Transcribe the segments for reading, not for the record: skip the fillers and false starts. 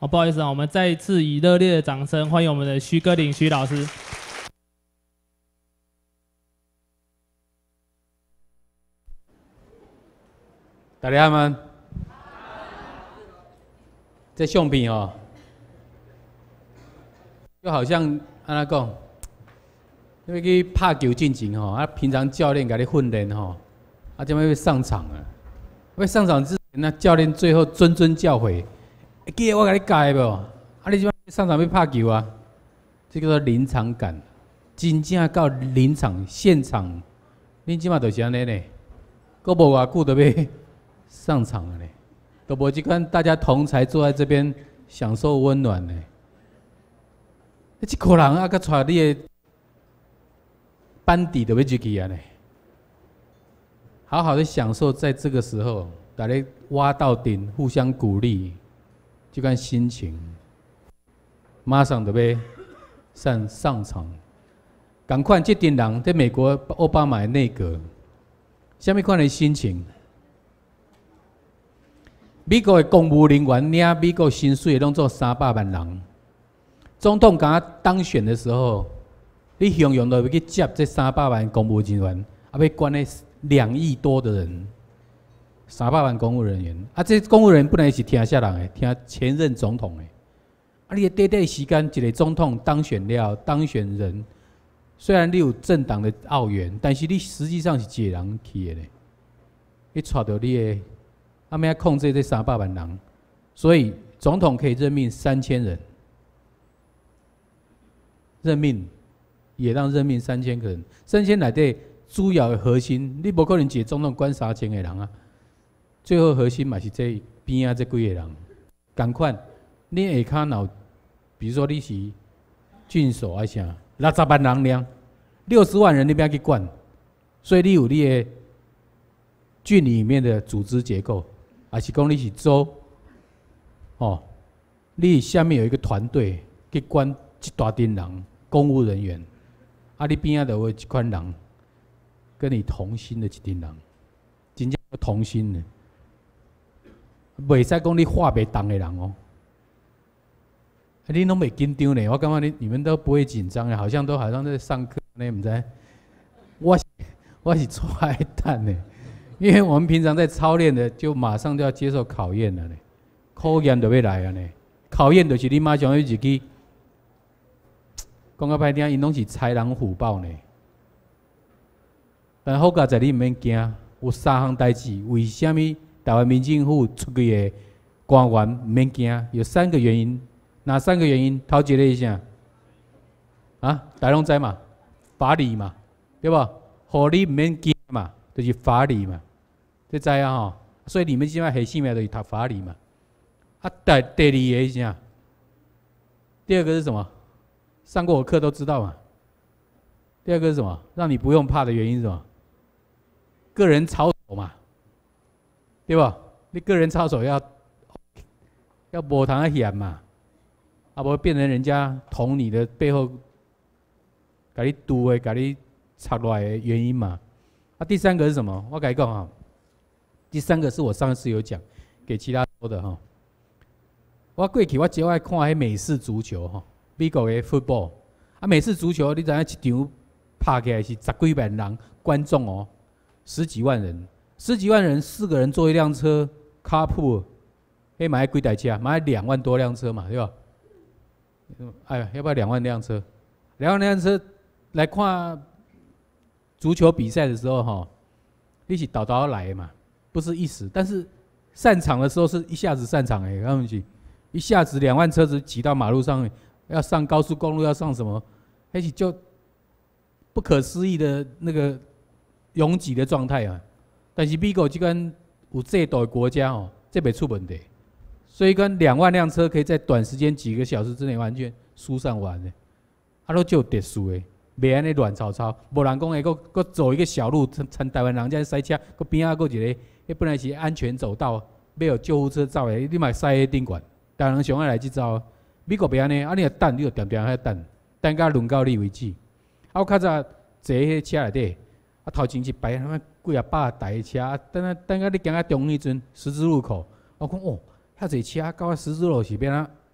不好意思啊，我们再一次以热烈的掌声欢迎我们的徐歌鼎徐老师。 大家好，这相片哦，就好像安怎讲，因为去拍球进前吼，平常教练给你训练吼，怎么要上场啊？要上场之前，那教练最后谆谆教诲，记得我给你教无？你即摆上场要拍球啊？这叫做临场感，真正到临场现场，恁即摆就是安尼呢，阁无偌久就要上场了呢，都无即款大家同才坐在这边享受温暖呢。一个人啊，佮带你的班底都要入去啊呢。好好的享受在这个时候，大家挖到顶，互相鼓励，这款心情，马上就要上场。赶快，这群人在美国奥巴马的内阁，什么款的心情？美国的公务人员领美国薪水拢做300万人。总统刚当选的时候，你形容到要去接这300万公务人员，要管那2亿多的人，300万公务人员。这公务人员本来是听啥人的？听前任总统的。你短短时间，一个总统当选了，当选人，虽然你有政党的澳元，但是你实际上是一个人去的呢。你带到你的。他们要控制这300万人，所以总统可以任命3000人，任命也让任命3000个人。3000内底主要的核心，你不可能一个总统管3000个人啊。最后核心嘛是这边啊这几个人。同款，你下骹若，比如说你是郡守还是啥，60万人量，60万人你不要去管，所以你有你的郡里面的组织结构。还是讲你是州，你下面有一个团队去管一大群人，公务人员，你边仔就有一款人，跟你同心的一群人，真正同心的，袂使讲你话袂动的人哦。你拢袂紧张呢？我感觉你们都不会紧张的，好像在上课呢，唔知？我是错爱蛋呢。因为我们平常在操练的，就马上就要接受考验了呢，考验就要来了呢。考验就是你马上要入去，讲到歹听，因拢是豺狼虎豹呢。但好佳在你唔免惊，有3项代志，为什么台湾民政府出去的官员唔免惊？有3个原因，哪3个原因？头一个是啥？大家拢知嘛，法理嘛，对吧？互你唔免惊嘛。就是法理嘛，这知啊吼，所以你们现在核心的就是读法理嘛。第二个是啥？第二个是什么？上过我课都知道嘛。第二个是什么？让你不用怕的原因是什么？个人操守嘛，对吧？你个人操守要无通险嘛，无变成人家捅你的背后，给你堵的，给你插落来的原因嘛。第3个是什么？我跟你讲哈，第3个是我上次有讲给其他说的哈。我过去我只爱看迄美式足球哈，美国的 football。美式足球你知影一场拍起来是10几万人观众哦，10几万人，10几万人4个人坐一辆车 ，carpool， 迄买几台车，买2万多辆车嘛，对吧？要不要2万辆车？2万辆车来看。足球比赛的时候，哈，你是倒来的嘛，不是一时。但是散场的时候是一下子散场哎，他们一下子2万车子挤到马路上，要上高速公路，要上什么，而且就不可思议的那个拥挤的状态啊。但是美国这个有制度的国家哦，这没出问题，所以跟2万辆车可以在短时间几个小时之内完全输上完的，都就有特殊的。袂安尼乱糟糟，无人讲会佫走一个小路，趁台湾人在塞车，佫边仔佫一个，迄本来是安全走道，要有救护车走的，你嘛塞喺顶管，台湾人上爱来即招。美国袂安尼，你若等，你就定定喺等，等到轮到你为止。我较早坐迄车内底，头前一排他妈几百台车，等到你行到中迄阵十字路口，我讲哦，遐侪车到十字路是变啊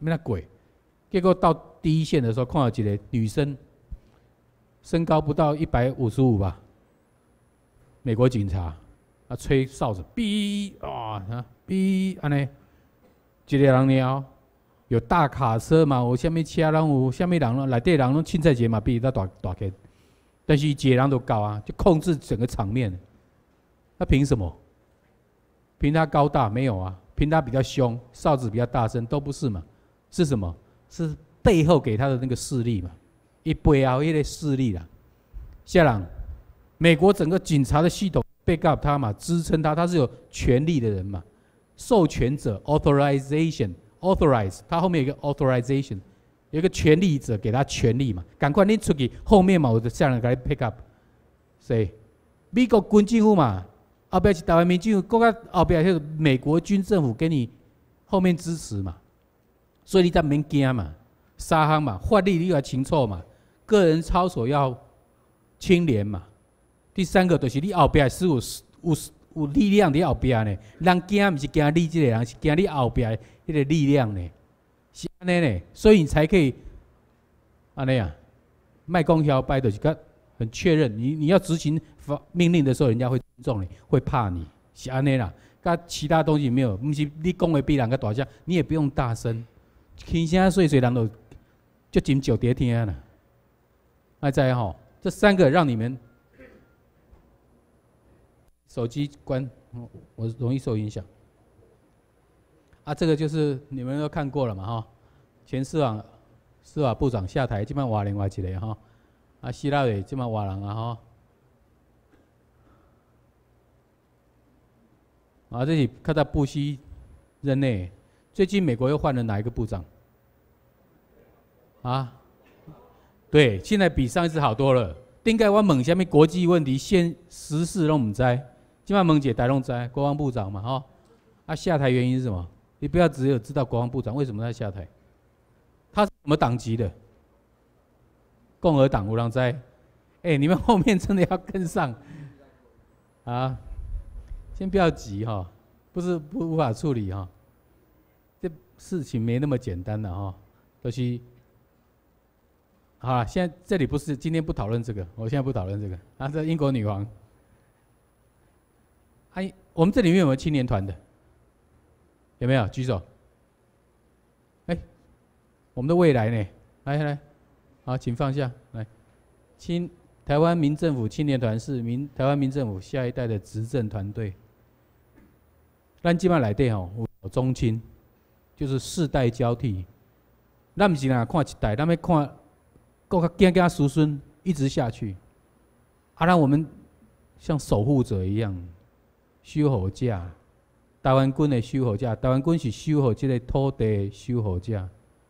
那鬼。结果到第一线的时候，看到一个女生，身高不到155吧，美国警察，吹哨子，哔哔安尼，一个人了，有大卡车嘛，有啥物车人，有啥物人，内底人拢凊彩一个嘛，比他大个，但是一个人都够啊，就控制整个场面。那凭什么？凭他高大没有啊？凭他比较凶，哨子比较大声，都不是嘛？是什么？是背后给他的那个势力嘛？一背后那个势力啦。下人，美国整个警察的系统 back up 他嘛，支撑他，他是有权力的人嘛，授权者 authorize， 他后面有一个 authorization， 有一个权力者给他权力嘛，赶快你出去，后面嘛有下人给他 pick up， 谁？美国军政府嘛，后边是台湾民政府，搁较后边是美国军政府给你后面支持嘛，所以你才免惊嘛，三项嘛，法律你要清楚嘛，个人操守要清廉嘛。第三个就是你后边是有力量在后边呢，人惊不是惊你这个人，是惊你后边那个力量呢，是安尼呢，所以你才可以安尼啊，卖公摇摆就是个很确认，你要执行命令的时候，人家会尊重你，会怕你，是安尼啦。甲其他东西没有，不是你讲的比人家大声，你也不用大声，轻声碎碎人就真少在听啦。还在吼，这三个让你们手机关，我容易受影响。这个就是你们都看过了嘛哈，前司法部长下台，即摆换另外一个哈，希拉蕊即摆换人啊哈。这是看到布希任内，最近美国又换了哪一个部长？对，现在比上一次好多了。顶个我问什么国际问题、时事拢唔知，今摆问一个大拢知，国防部长嘛下台原因是什么？你不要只有知道国防部长为什么他下台，他是什么党籍的？共和党有人知？你们后面真的要跟上先不要急不是无法处理这事情没那么简单的都是好了。现在这里不是今天不讨论这个，我现在不讨论这个这英国女王我们这里面有没有青年团的？有没有？举手。我们的未来呢？来，好，请放下来。台湾民政府青年团是台湾民政府下一代的执政团队。咱即摆内底有中青，就是世代交替。咱不是只看一代，咱要看够囝囝孙孙一直下去。让我们像守护者一样，守护者。台湾军的守护者，台湾军是守护这个土地的守护者。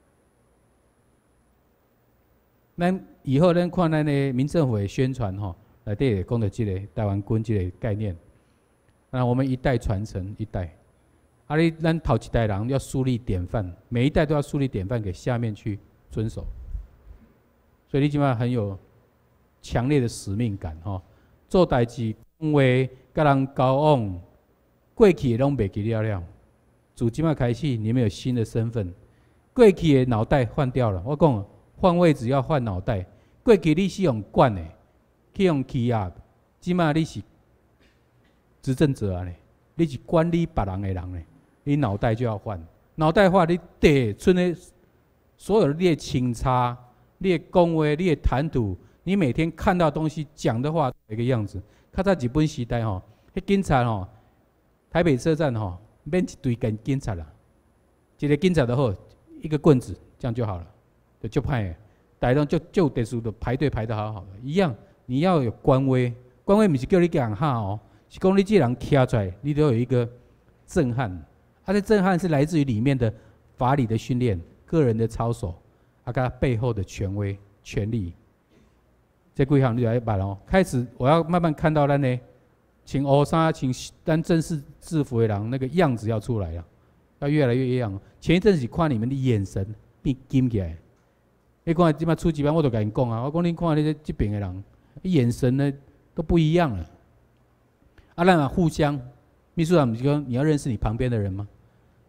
咱以后咱看咱的民政府的宣传内底会讲到这个台湾军这个概念。我们一代传承一代，咱头一代人要树立典范，每一代都要树立典范给下面去遵守。所以你起码很有强烈的使命感做代志讲话，甲人交往，过去的拢袂记了。自今麦开始，你们有新的身份，过去的脑袋换掉了。我讲换位置要换脑袋，过去你是用管的，去用欺压，即麦你是执政者你是管理别人的人你脑袋就要换。脑袋换，你地村的所有你的清查、你的讲话、你的谈吐，你每天看到东西、讲的话一个样子。较早日本时代迄警察台北车站免一堆警察啦，一个警察就好，一个棍子，这样就好了，就歹的。大家就特殊的排队排得好好的，一样，你要有官威，官威不是叫你给人喊是讲你这人站出来，你都有一个震撼。这震撼是来自于里面的法理的训练、个人的操守，跟背后的权威、权力。这几项你就要捌开始，我要慢慢看到咱呢，穿黑衫、穿咱正式制服的人那个样子要出来了，要越来越一样。前一阵子看你们的眼神变金起来，你看即摆初级班我都跟你讲我讲你看这边的人，眼神呢都不一样了。咱互相，秘书长不是说你要认识你旁边的人吗？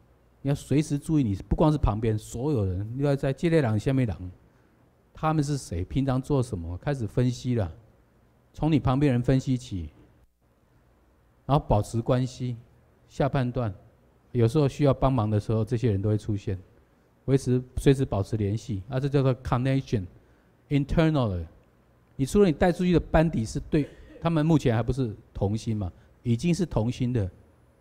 你要随时注意你，不光是旁边所有人，你要在这类人下面人，他们是谁，平常做什么，开始分析了，从你旁边人分析起，然后保持关系，下判断，有时候需要帮忙的时候，这些人都会出现，随时保持联系，这叫做 connection，internal 的。你除了你带出去的班底是对他们目前还不是同心嘛，已经是同心的，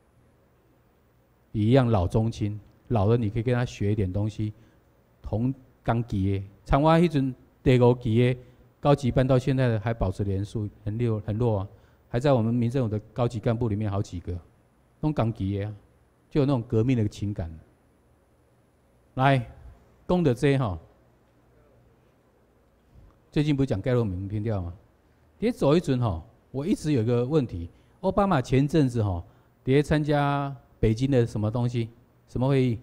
一样老中青，老了你可以跟他学一点东西，同刚级的，像我迄阵第5期的高级班到现在的还保持连数，很弱啊，还在我们民政府的高级干部里面好几个，那种刚级的啊，就有那种革命的情感。来，讲到这哈。最近不是讲盖洛民民调吗？在走一阵哈，我一直有个问题，奥巴马前阵子哈，在参加北京的什么东西，什么会议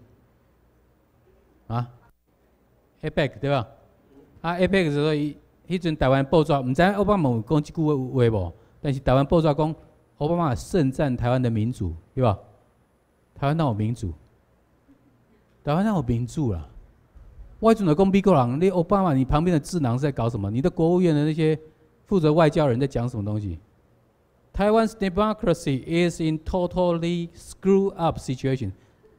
？APEC 对吧？APEC 的时候，迄阵台湾报纸，唔知奥巴马有讲这句话无？但是台湾报纸讲，奥巴马盛赞台湾的民主，对吧？台湾哪有民主？台湾哪有民主啦？我准的讲美国人，你奥巴马，你旁边的智囊是在搞什么？你的国务院的那些负责外交人在讲什么东西？台湾 's democracy is in totally screw up situation。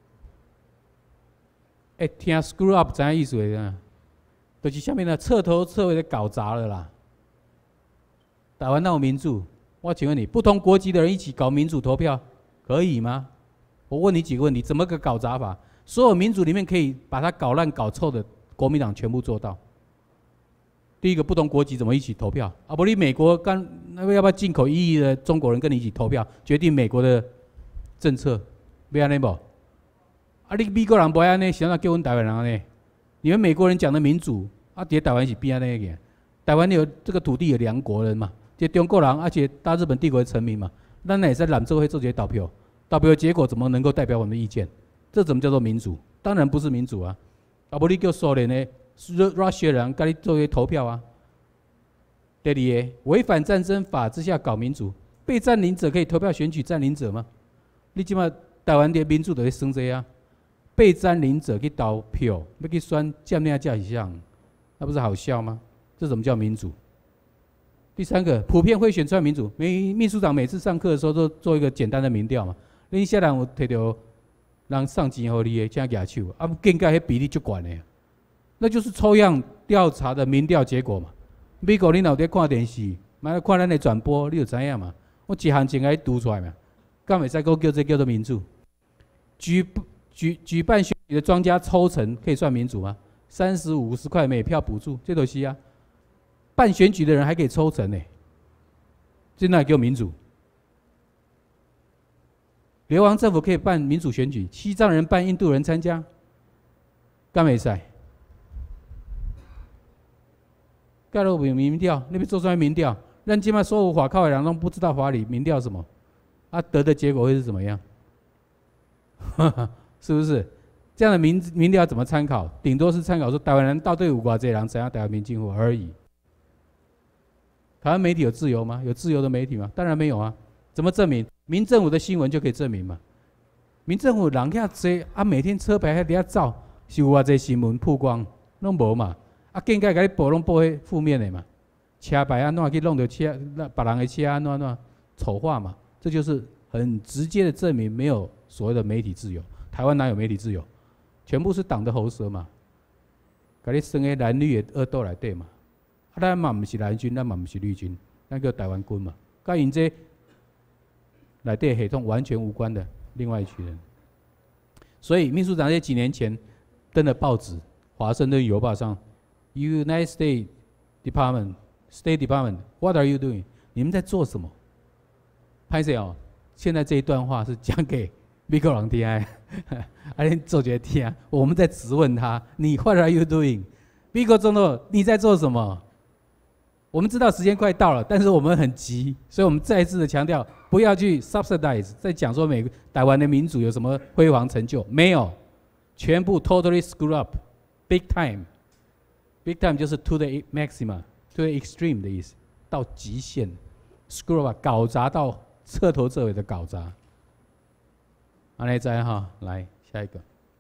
听 screw up 怎样意思的？就是下面的彻头彻尾的搞砸了啦。台湾哪有民主？我请问你，不同国籍的人一起搞民主投票，可以吗？我问你几个问题，怎么个搞砸法？所有民主里面可以把它搞烂搞臭的，国民党全部做到。第一个，不同国籍怎么一起投票？不，你美国要不要进口1亿的中国人跟你一起投票，决定美国的政策？要安尼不？你美国人不安尼，想要叫我们台湾人安尼？你们美国人讲的民主，在台湾是变安尼个？台湾有这个土地有2国人嘛，这中国人，而且大日本帝国的臣民嘛，咱也在南州会做这些投票，投票结果怎么能够代表我们的意见？这怎么叫做民主？当然不是民主啊！不你叫苏联的 Russia 人跟你做些投票啊。第二个，违反战争法之下搞民主，被占领者可以投票选举占领者吗？你即马台湾的民主就在生这啊，被占领者去投票，要去选占领者是啥？那不是好笑吗？这怎么叫民主？第三个，普遍会选出来民主。秘书长每次上课的时候都做一个简单的民调嘛，你现在有摕到。让上级和你的这样举手，更加迄比例就管的，那就是抽样调查的民调结果嘛。美国你若在看电视，买看咱的转播，你就知影嘛。我一项情来读出来嘛，敢袂使讲叫这叫做民主？举办选举的庄家抽成可以算民主吗？30、50块每票补助，这都是啊。办选举的人还可以抽成呢，这哪叫民主？流亡政府可以办民主选举，西藏人办印度人参加，干袂使？盖了有民调，那边做出来民调，让今麦所有法靠的人都不知道法理民调什么，得的结果会是怎么样？是不是？这样的民调怎么参考？顶多是参考说台湾人到底有偌济人怎样台湾民进府而已。台湾媒体有自由吗？有自由的媒体吗？当然没有啊！怎么证明？民政府的新闻就可以证明嘛？民政府人遐多每天车牌还底下照，是有偌济新闻曝光，拢无嘛？更加甲你报拢报迄负面的嘛？车牌安怎去弄到车，别人的车安怎丑化嘛？这就是很直接的证明没有所谓的媒体自由。台湾哪有媒体自由？全部是党的喉舌嘛？甲你生个蓝绿的恶斗内底嘛？咱嘛毋是蓝军，咱嘛毋是绿军，咱叫台湾军嘛？甲因这内底系统完全无关的另外一群人。所以秘书长在几年前登了报纸《华盛顿邮报》上 ，United States State Department，What are you doing？ 你们在做什么？拍摄哦，现在这一段话是讲给美国人听的，你做决听。我们在质问他，你 What are you doing？ 美国总统，你在做什么？我们知道时间快到了，但是我们很急，所以我们再次的强调，不要去 subsidize， 在讲说台湾的民主有什么辉煌成就，没有，全部 totally screw up，big time，big time 就是 to the maxima，to the extreme 的意思，到极限 ，screw up 搞砸到彻头彻尾的搞砸。安尼知哈，来下一个。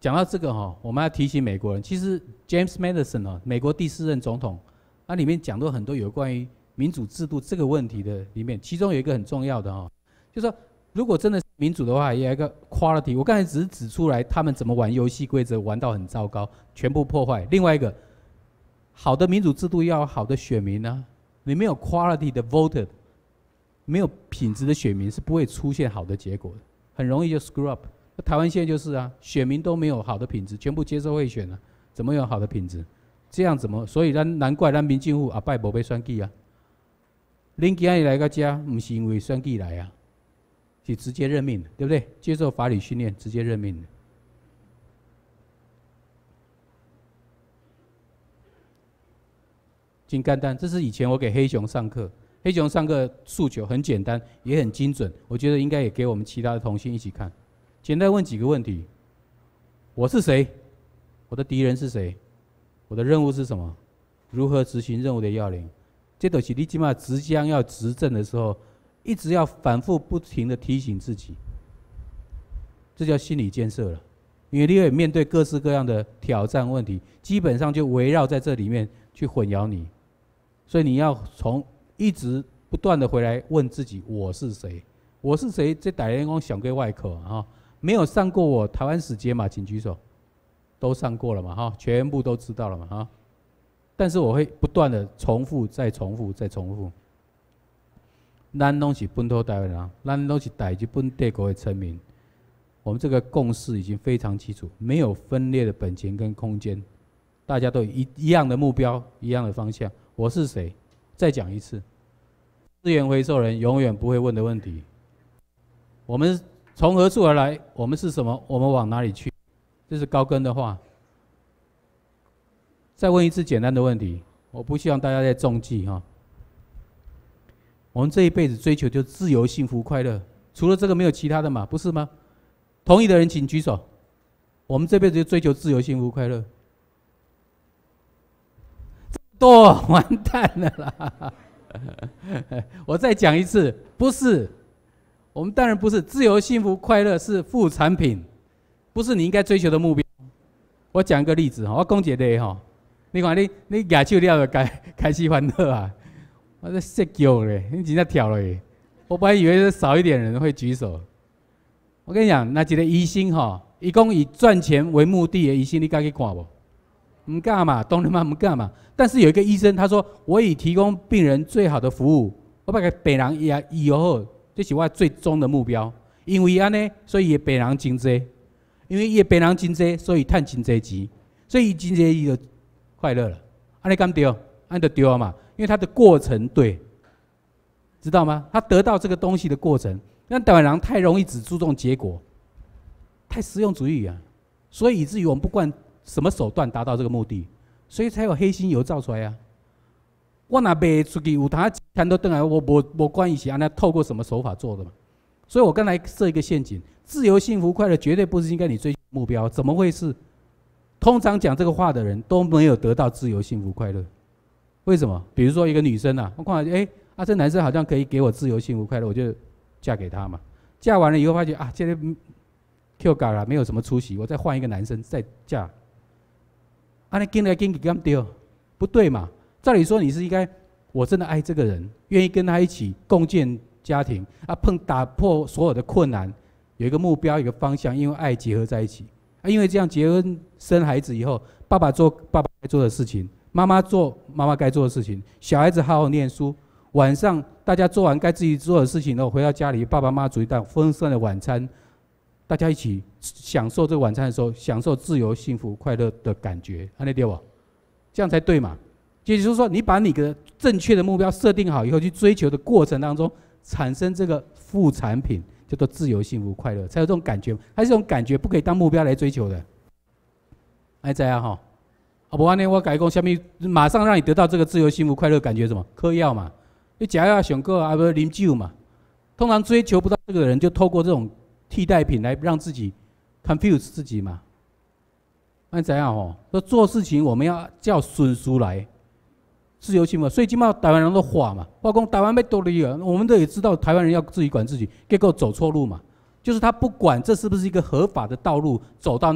讲到这个哈，我们要提醒美国人，其实 James Madison 哦，美国第4任总统，它里面讲到很多有关于民主制度这个问题的里面，其中有一个很重要的哈，就是说如果真的是民主的话，也有一个 quality。我刚才只是指出来他们怎么玩游戏规则，玩到很糟糕，全部破坏。另外一个，好的民主制度要有好的选民啊，你没有 quality 的 voter， 没有品质的选民是不会出现好的结果的，很容易就 screw up。台湾现在就是啊，选民都没有好的品质，全部接受贿选啊，怎么有好的品质？这样怎么？所以难怪咱民政府后摆无要选举啊。恁今日来到这，不是因为选举来啊，是直接任命的，对不对？接受法理训练，直接任命的。真简单，这是以前我给黑熊上课，黑熊上课诉求很简单，也很精准，我觉得应该也给我们其他的同学一起看。简单问几个问题：我是谁？我的敌人是谁？我的任务是什么？如何执行任务的要领？这都是你起码即将要执政的时候，一直要反复不停的提醒自己，这叫心理建设了。因为你会面对各式各样的挑战问题，基本上就围绕在这里面去混淆你，所以你要从一直不断的回来问自己：我是谁？我是谁？这大家讲上过外口啊，没有上过我台湾史节嘛，请举手。都上过了嘛，哈，全部都知道了嘛，哈。但是我会不断的重复，再重复，再重复。咱拢是本土台湾人，咱拢是大日本帝国的臣民。我们这个共识已经非常清楚，没有分裂的本钱跟空间，大家都有一样的目标，一样的方向。我是谁？再讲一次，资源回收人永远不会问的问题。我们从何处而来？我们是什么？我们往哪里去？这是高更的话。再问一次简单的问题，我不希望大家再中计哈。我们这一辈子追求就自由、幸福、快乐，除了这个没有其他的嘛，不是吗？同意的人请举手。我们这辈子就追求自由、幸福、快乐，多完蛋了啦！我再讲一次，不是，我们当然不是自由、幸福、快乐是副产品。不是你应该追求的目标。我讲一个例子哈，我讲一个哈，你看你举手了就开始烦恼啊，我在设脚嘞，你真正跳了耶！我本来以为少一点人会举手。我跟你讲，那一个医生哈，伊讲以赚钱为目的的医生，你敢去看不？唔敢嘛，当然嘛唔敢嘛。但是有一个医生他说，我以提供病人最好的服务，我把个病人医好，这是我最终的目标。因为安尼，所以病人真多。因为伊病人真多，所以赚真多钱，所以真多伊就快乐了。安尼敢对？安就对了嘛，因为他的过程对，知道吗？他得到这个东西的过程，那台湾人太容易只注重结果，太实用主义啊，所以以至于我们不管什么手段达到这个目的，所以才有黑心油造出来啊。我若卖出去有他钱都回来，我无管伊是安尼透过什么手法做的嘛。所以我刚才设一个陷阱。自由、幸福、快乐绝对不是应该你追求目标，怎么会是？通常讲这个话的人都没有得到自由、幸福、快乐。为什么？比如说一个女生啊，我看这男生好像可以给我自由、幸福、快乐，我就嫁给他嘛。嫁完了以后发觉啊，这个 Q 嘎了，没有什么出息，我再换一个男生再嫁。啊，你跟来跟去干对，不对嘛？照理说你是应该，我真的爱这个人，愿意跟他一起共建家庭啊，打破所有的困难。有一个目标，一个方向，因为爱结合在一起啊。因为这样结婚生孩子以后，爸爸做爸爸该做的事情，妈妈做妈妈该做的事情，小孩子好好念书。晚上大家做完该自己做的事情后，回到家里，爸爸妈妈煮一道丰盛的晚餐，大家一起享受这个晚餐的时候，享受自由、幸福、快乐的感觉，安尼对不？这样才对嘛。也就是说，你把你的正确的目标设定好以后，去追求的过程当中，产生这个副产品。叫做自由、幸福、快乐，才有这种感觉。它是这种感觉，不可以当目标来追求的。还知啊哈？啊，不然呢，我改讲什么？马上让你得到这个自由、幸福、快乐感觉，什么？嗑药嘛，你吃药上过啊，不啉酒嘛。通常追求不到这个人，就透过这种替代品来让自己 confuse 自己嘛。那怎样哦？说做事情我们要叫顺序来。自由幸福，所以今嘛台湾人都话嘛，我讲台湾要独立了，我们都也知道台湾人要自己管自己，结果走错路嘛，就是他不管这是不是一个合法的道路，走到那个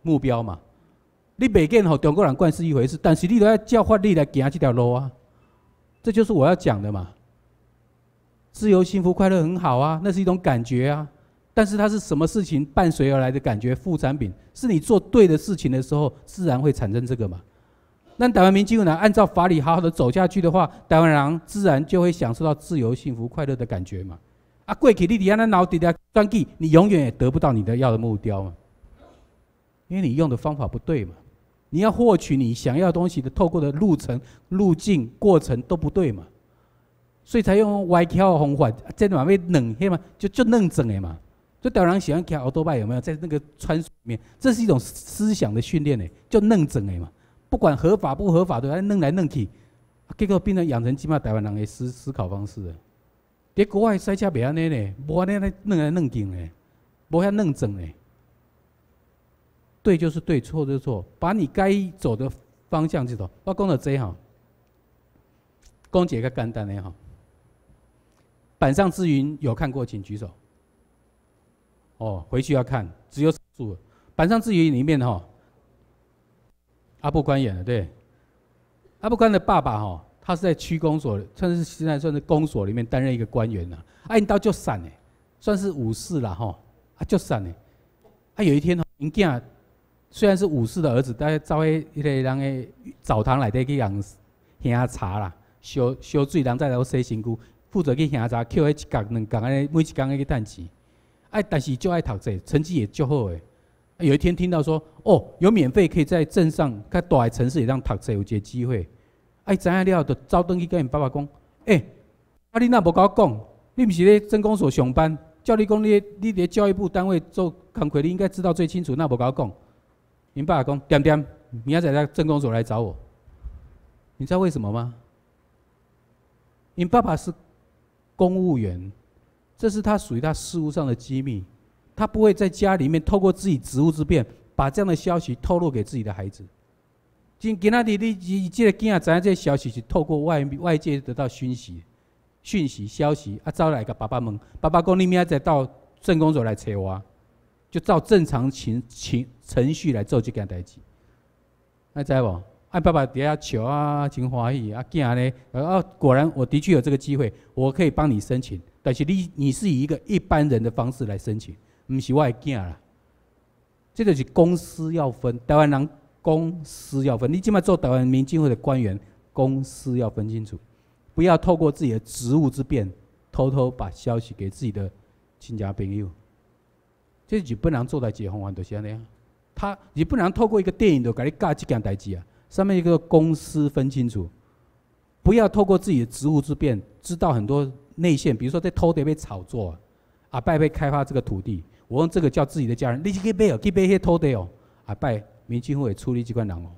目标嘛。你袂见吼中国人惯是一回事，但是你都要教法律来行这条路啊。这就是我要讲的嘛。自由、幸福、快乐很好啊，那是一种感觉啊。但是它是什么事情伴随而来的感觉？副产品是你做对的事情的时候，自然会产生这个嘛。那台湾民进党按照法理好好的走下去的话，台湾人自然就会享受到自由、幸福、快乐的感觉嘛。啊，过去你底下那脑底下专计，你永远也得不到你的要的目标嘛，因为你用的方法不对嘛。你要获取你想要的东西的透过的路程、路径、过程都不对嘛，所以才用歪巧的方法，这嘛要弄黑嘛，就弄整的嘛。就台湾人喜欢开奥多拜有没有？在那个川里面，这是一种思想的训练呢，就弄整的嘛。不管合法不合法的，弄来弄去，结果变成养成起码台湾人的思考方式了。在国外赛车袂安尼呢，无安尼来弄来弄去呢，无遐弄整呢。对就是对，错就是错，把你该走的方向去走。我讲到这哈，讲一个简单的哈。板上之云有看过，请举手。哦，回去要看，只有少数。板上之云里面哈，阿布宽演的，对。阿布宽的爸爸哈，他是在区公所，现在算是公所里面担任一个官员呐。啊，因刀就散呢，算是武士啦哈，啊就散呢。啊，有一天因囝虽然是武士的儿子，但是走去迄个人的澡堂内底去人喝茶啦，烧水，人在头洗身躯，负责去喝茶，捡迄一角两角安尼，每一角去赚钱。但是就爱读册，成绩也就好诶。有一天听到说，哦，有免费可以在镇上、较大的城市也让读册有一个机会。知影了，就走转去跟因爸爸讲，你哪无甲我讲？你毋是咧政工所上班？照你讲，你伫教育部单位做工课，你应该知道最清楚，那无甲我讲？因爸爸讲，点点，明仔载在政工所来找我。你知道为什么吗？因爸爸是公务员。这是他属于他事务上的机密，他不会在家里面透过自己职务之便，把这样的消息透露给自己的孩子。今仔日你这个囝知影这个消息是透过外界得到讯息、消息，走来甲爸爸问，爸爸讲你明仔载到政工所来找我，就照正常程序来做这件代志，知无？爸爸底下笑啊，真欢喜啊，囝呢，果然我的确有这个机会，我可以帮你申请。但是你是以一个一般人的方式来申请，不是我的囝啦。这就是公私要分，台湾人公私要分。你今麦做台湾民进会的官员，公私要分清楚，不要透过自己的职务之便，偷偷把消息给自己的亲家朋友。这日本人做代志的方法就是安尼啊。日本人透过一个电影就给你教这件代志啊，上面一个公私分清楚，不要透过自己的职务之便，知道很多内线，比如说在土地被炒作，拜被开发这个土地，我用这个叫自己的家人，你去买哦，去买迄土地哦，拜民进会处理这款人哦。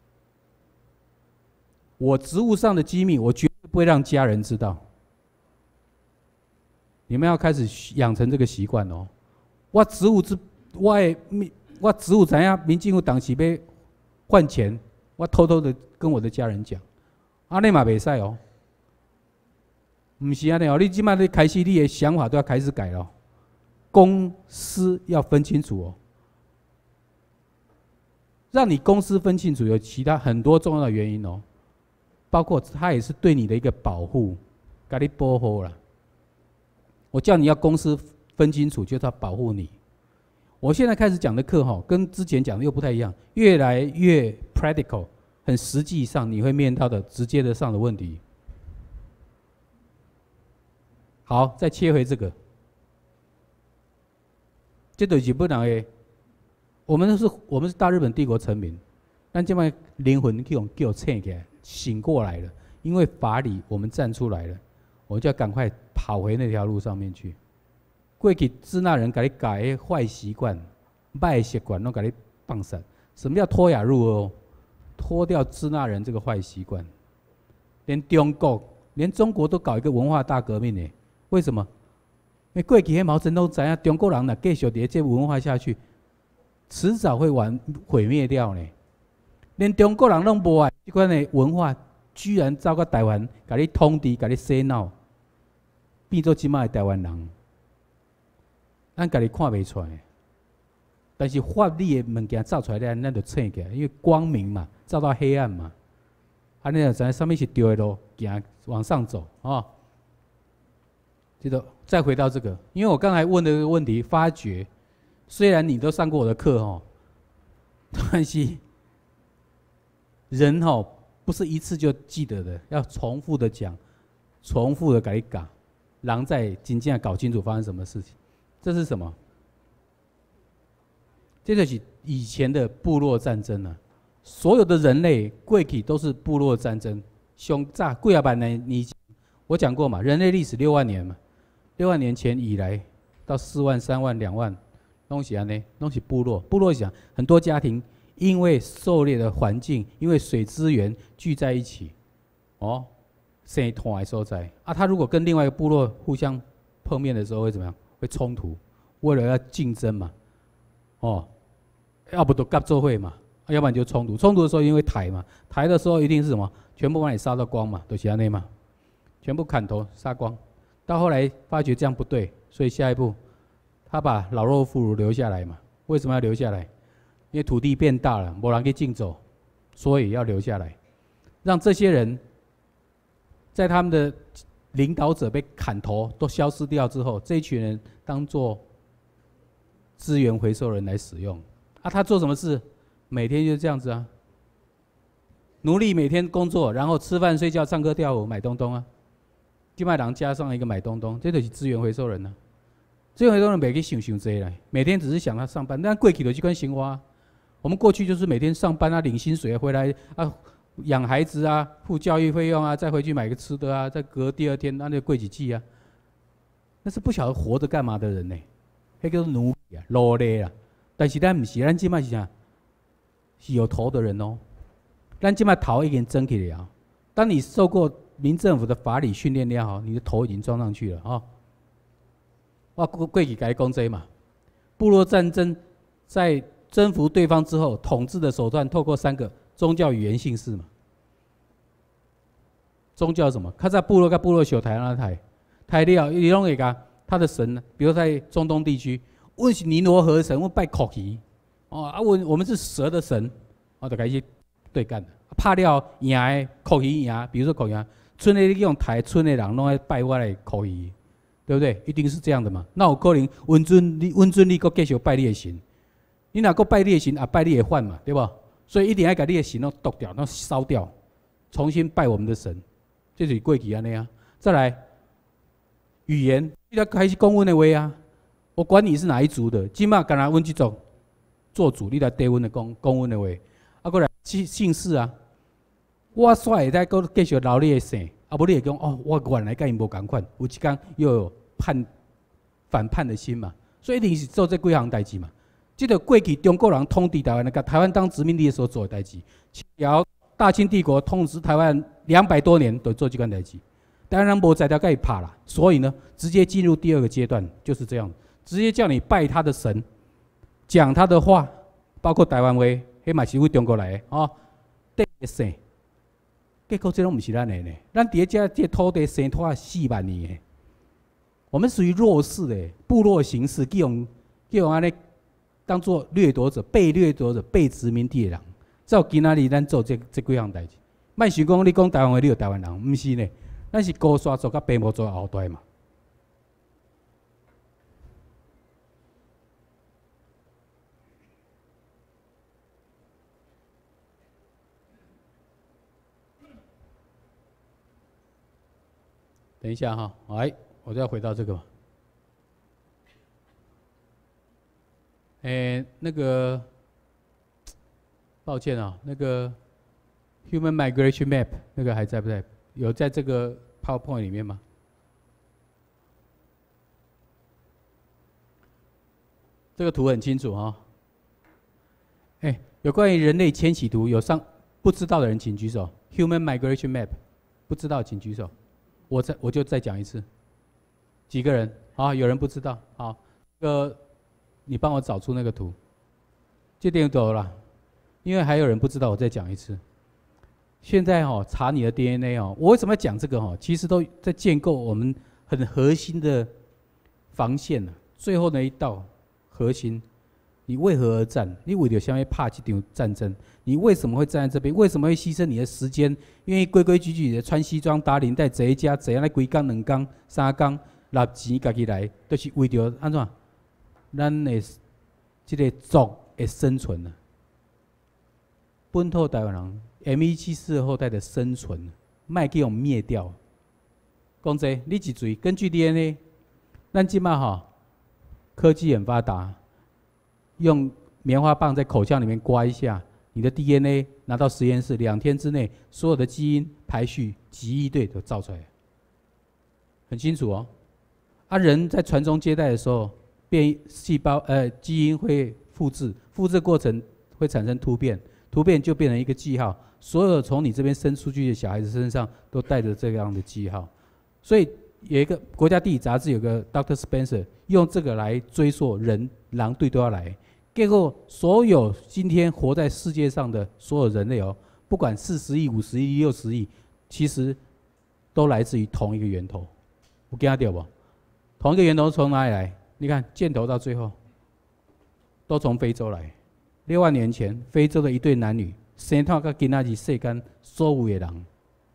我职务上的机密，我绝对不会让家人知道。你们要开始养成这个习惯哦。我职务知影民进会当时要换钱，我偷偷的跟我的家人讲，安尼嘛袂使哦。不是安尼哦，你即摆你开始，你的想法都要开始改了，公私要分清楚哦。让你公私分清楚，有其他很多重要的原因哦，包括它也是对你的一个保护，给你保护啦。我叫你要公私分清楚，就是要保护你。我现在开始讲的课哈，跟之前讲的又不太一样，越来越 practical， 很实际上你会面到的直接的上的问题。好，再切回这个，这就是日本人的，我们是大日本帝国臣民，但这摆灵魂给我醒起来，醒过来了，因为法理我们站出来了，我就要赶快跑回那条路上面去。过去支那人给你改坏习惯、坏习惯，都给你放散。什么叫脱亚入欧？脱掉支那人这个坏习惯，连中国都搞一个文化大革命呢？为什么？因为过去迄毛泽东知影，中国人若继续伫这文化下去，迟早会毁灭掉呢。连中国人拢无爱这款的文化，居然走到台湾，甲你统治，甲你洗脑，变做即摆的台湾人，咱家己看袂出来。 但是法理的物件照出来咧，咱就醒起来，因为光明嘛，照到黑暗嘛。安尼就知什么是对的路，行往上走啊。这个再回到这个，因为我刚才问的这个问题，发觉虽然你都上过我的课哦，但是人哦不是一次就记得的，要重复的讲，重复的改讲，然后再真正搞清楚发生什么事情。这是什么？这就是以前的部落战争啊。所有的人类过去都是部落战争，上早几啊万年以前，我讲过嘛，人类历史6万年嘛，6万年前以来到4万、3万、2万，拢是安尼，拢是部落。部落是讲很多家庭因为狩猎的环境，因为水资源聚在一起，哦，生团的所在啊。他如果跟另外一个部落互相碰面的时候会怎么样？会冲突，为了要竞争嘛，哦，要不都合作会嘛。要不然就冲突，冲突的时候因为抬嘛，抬的时候一定是什么？全部把你杀到光嘛，都是安内嘛，全部砍头杀光。到后来发觉这样不对，所以下一步他把老弱妇孺留下来嘛。为什么要留下来？因为土地变大了，没人可以竞走，所以要留下来，让这些人在他们的领导者被砍头都消失掉之后，这一群人当做资源回收人来使用。啊，他做什么事？每天就这样子啊，奴隶每天工作，然后吃饭、睡觉、唱歌、跳舞、买东东啊。金麦郎加上一个买东东，这就是资源回收人啊。资源回收人没去想这些来，每天只是想他上班，但过去的这款生活啊，我们过去就是每天上班啊，领薪水回来啊，养孩子啊，付教育费用啊，再回去买个吃的啊，再隔第2天那就过几季啊。那是不晓得活着干嘛的人呢？那叫奴隶啊，劳累啊。但是咱不是，咱今麦是啥？是有头的人哦，咱今麦头已经争起了。当你受过民政府的法理训练了后，你的头已经装上去了啊。我过去该讲这嘛，部落战争在征服对方之后，统治的手段透过3个宗教、语言、姓氏嘛。宗教什么？他在部落跟部落小台那台了，你拢会讲他的神，比如在中东地区，我是尼罗河神，我拜口奇。哦啊，我们是蛇的神，就开始对干了。拍了赢的口鱼赢，比如说口鱼，村里用台村的人拢爱拜我的口鱼，对不对？一定是这样的嘛。那有可能温尊你搁继续拜你的神，你若搁拜你的神，拜你的犯嘛，对不？所以一定要把你的神都剁掉，都烧掉，重新拜我们的神，这就是过去安尼啊。再来语言，你要开始讲阮的话啊，我管你是哪一族的，今嘛干那阮这族。做主，你来对阮的讲阮的话，啊，过来姓氏啊，我煞会使搁继续留你的姓，啊，无你会讲哦，我原来甲因无共款，有一天又有反叛的心嘛，所以一定是做这几项代志嘛。这个过去中国人统治台湾，甲台湾当殖民地的时候做的代志，大清帝国统治台湾200多年，都做这款代志。当然无在条甲伊拍啦，所以呢，直接进入第2个阶段，就是这样，直接叫你拜他的神。讲他的话，包括台湾话，迄嘛是为中国来的哦。第一生，结果这拢不是咱的呢。咱伫这土地生拖4万年的，我们属于弱势的部落形式，叫用安尼当做掠夺者、被掠夺者、被殖民地的人。照今仔日咱做这几项代志，莫想讲你讲台湾话，你就台湾人，毋是呢。咱是高山族甲白毛族后代嘛。等一下哈，来，我就要回到这个嘛。那个，抱歉啊，那个 Human Migration Map 那个还在不在？有在这个 PowerPoint 里面吗？这个图很清楚啊。有关于人类迁徙图，有不知道的人请举手。Human Migration Map， 不知道请举手。我就再讲一次，几个人？好，有人不知道。好，你帮我找出那个图，这点走了，因为还有人不知道，我再讲一次。现在查你的 DNA 我为什么要讲这个其实都在建构我们很核心的防线最后那一道核心， 你为何而战？你为了什么怕这场战争？你为什么会站在这边？为什么会牺牲你的时间？愿意规规矩矩的穿西装打领带，坐一家坐安尼规工2工3工，拿钱家己来，都、就是为着安怎？咱的这个族的生存啊，本土台湾人 M174后代的生存，卖给我们灭掉。讲这，你一嘴根据 DNA， 咱即马吼科技很发达。用棉花棒在口腔里面刮一下，你的 DNA 拿到实验室，2天之内，所有的基因排序几亿对都造出来，很清楚哦。人在传宗接代的时候，基因会复制，复制过程会产生突变，突变就变成一个记号，所有从你这边生出去的小孩子身上都带着这样的记号，所以有一个国家地理杂志有个 Dr. Spencer 用这个来追溯人狼队都要来。结果，所有今天活在世界上的所有人类哦，不管40亿、50亿、60亿，其实都来自于同一个源头。有听到不？同一个源头从哪里来？你看箭头到最后，都从非洲来。6万年前，非洲的一对男女，生到到今仔日世间所有的人。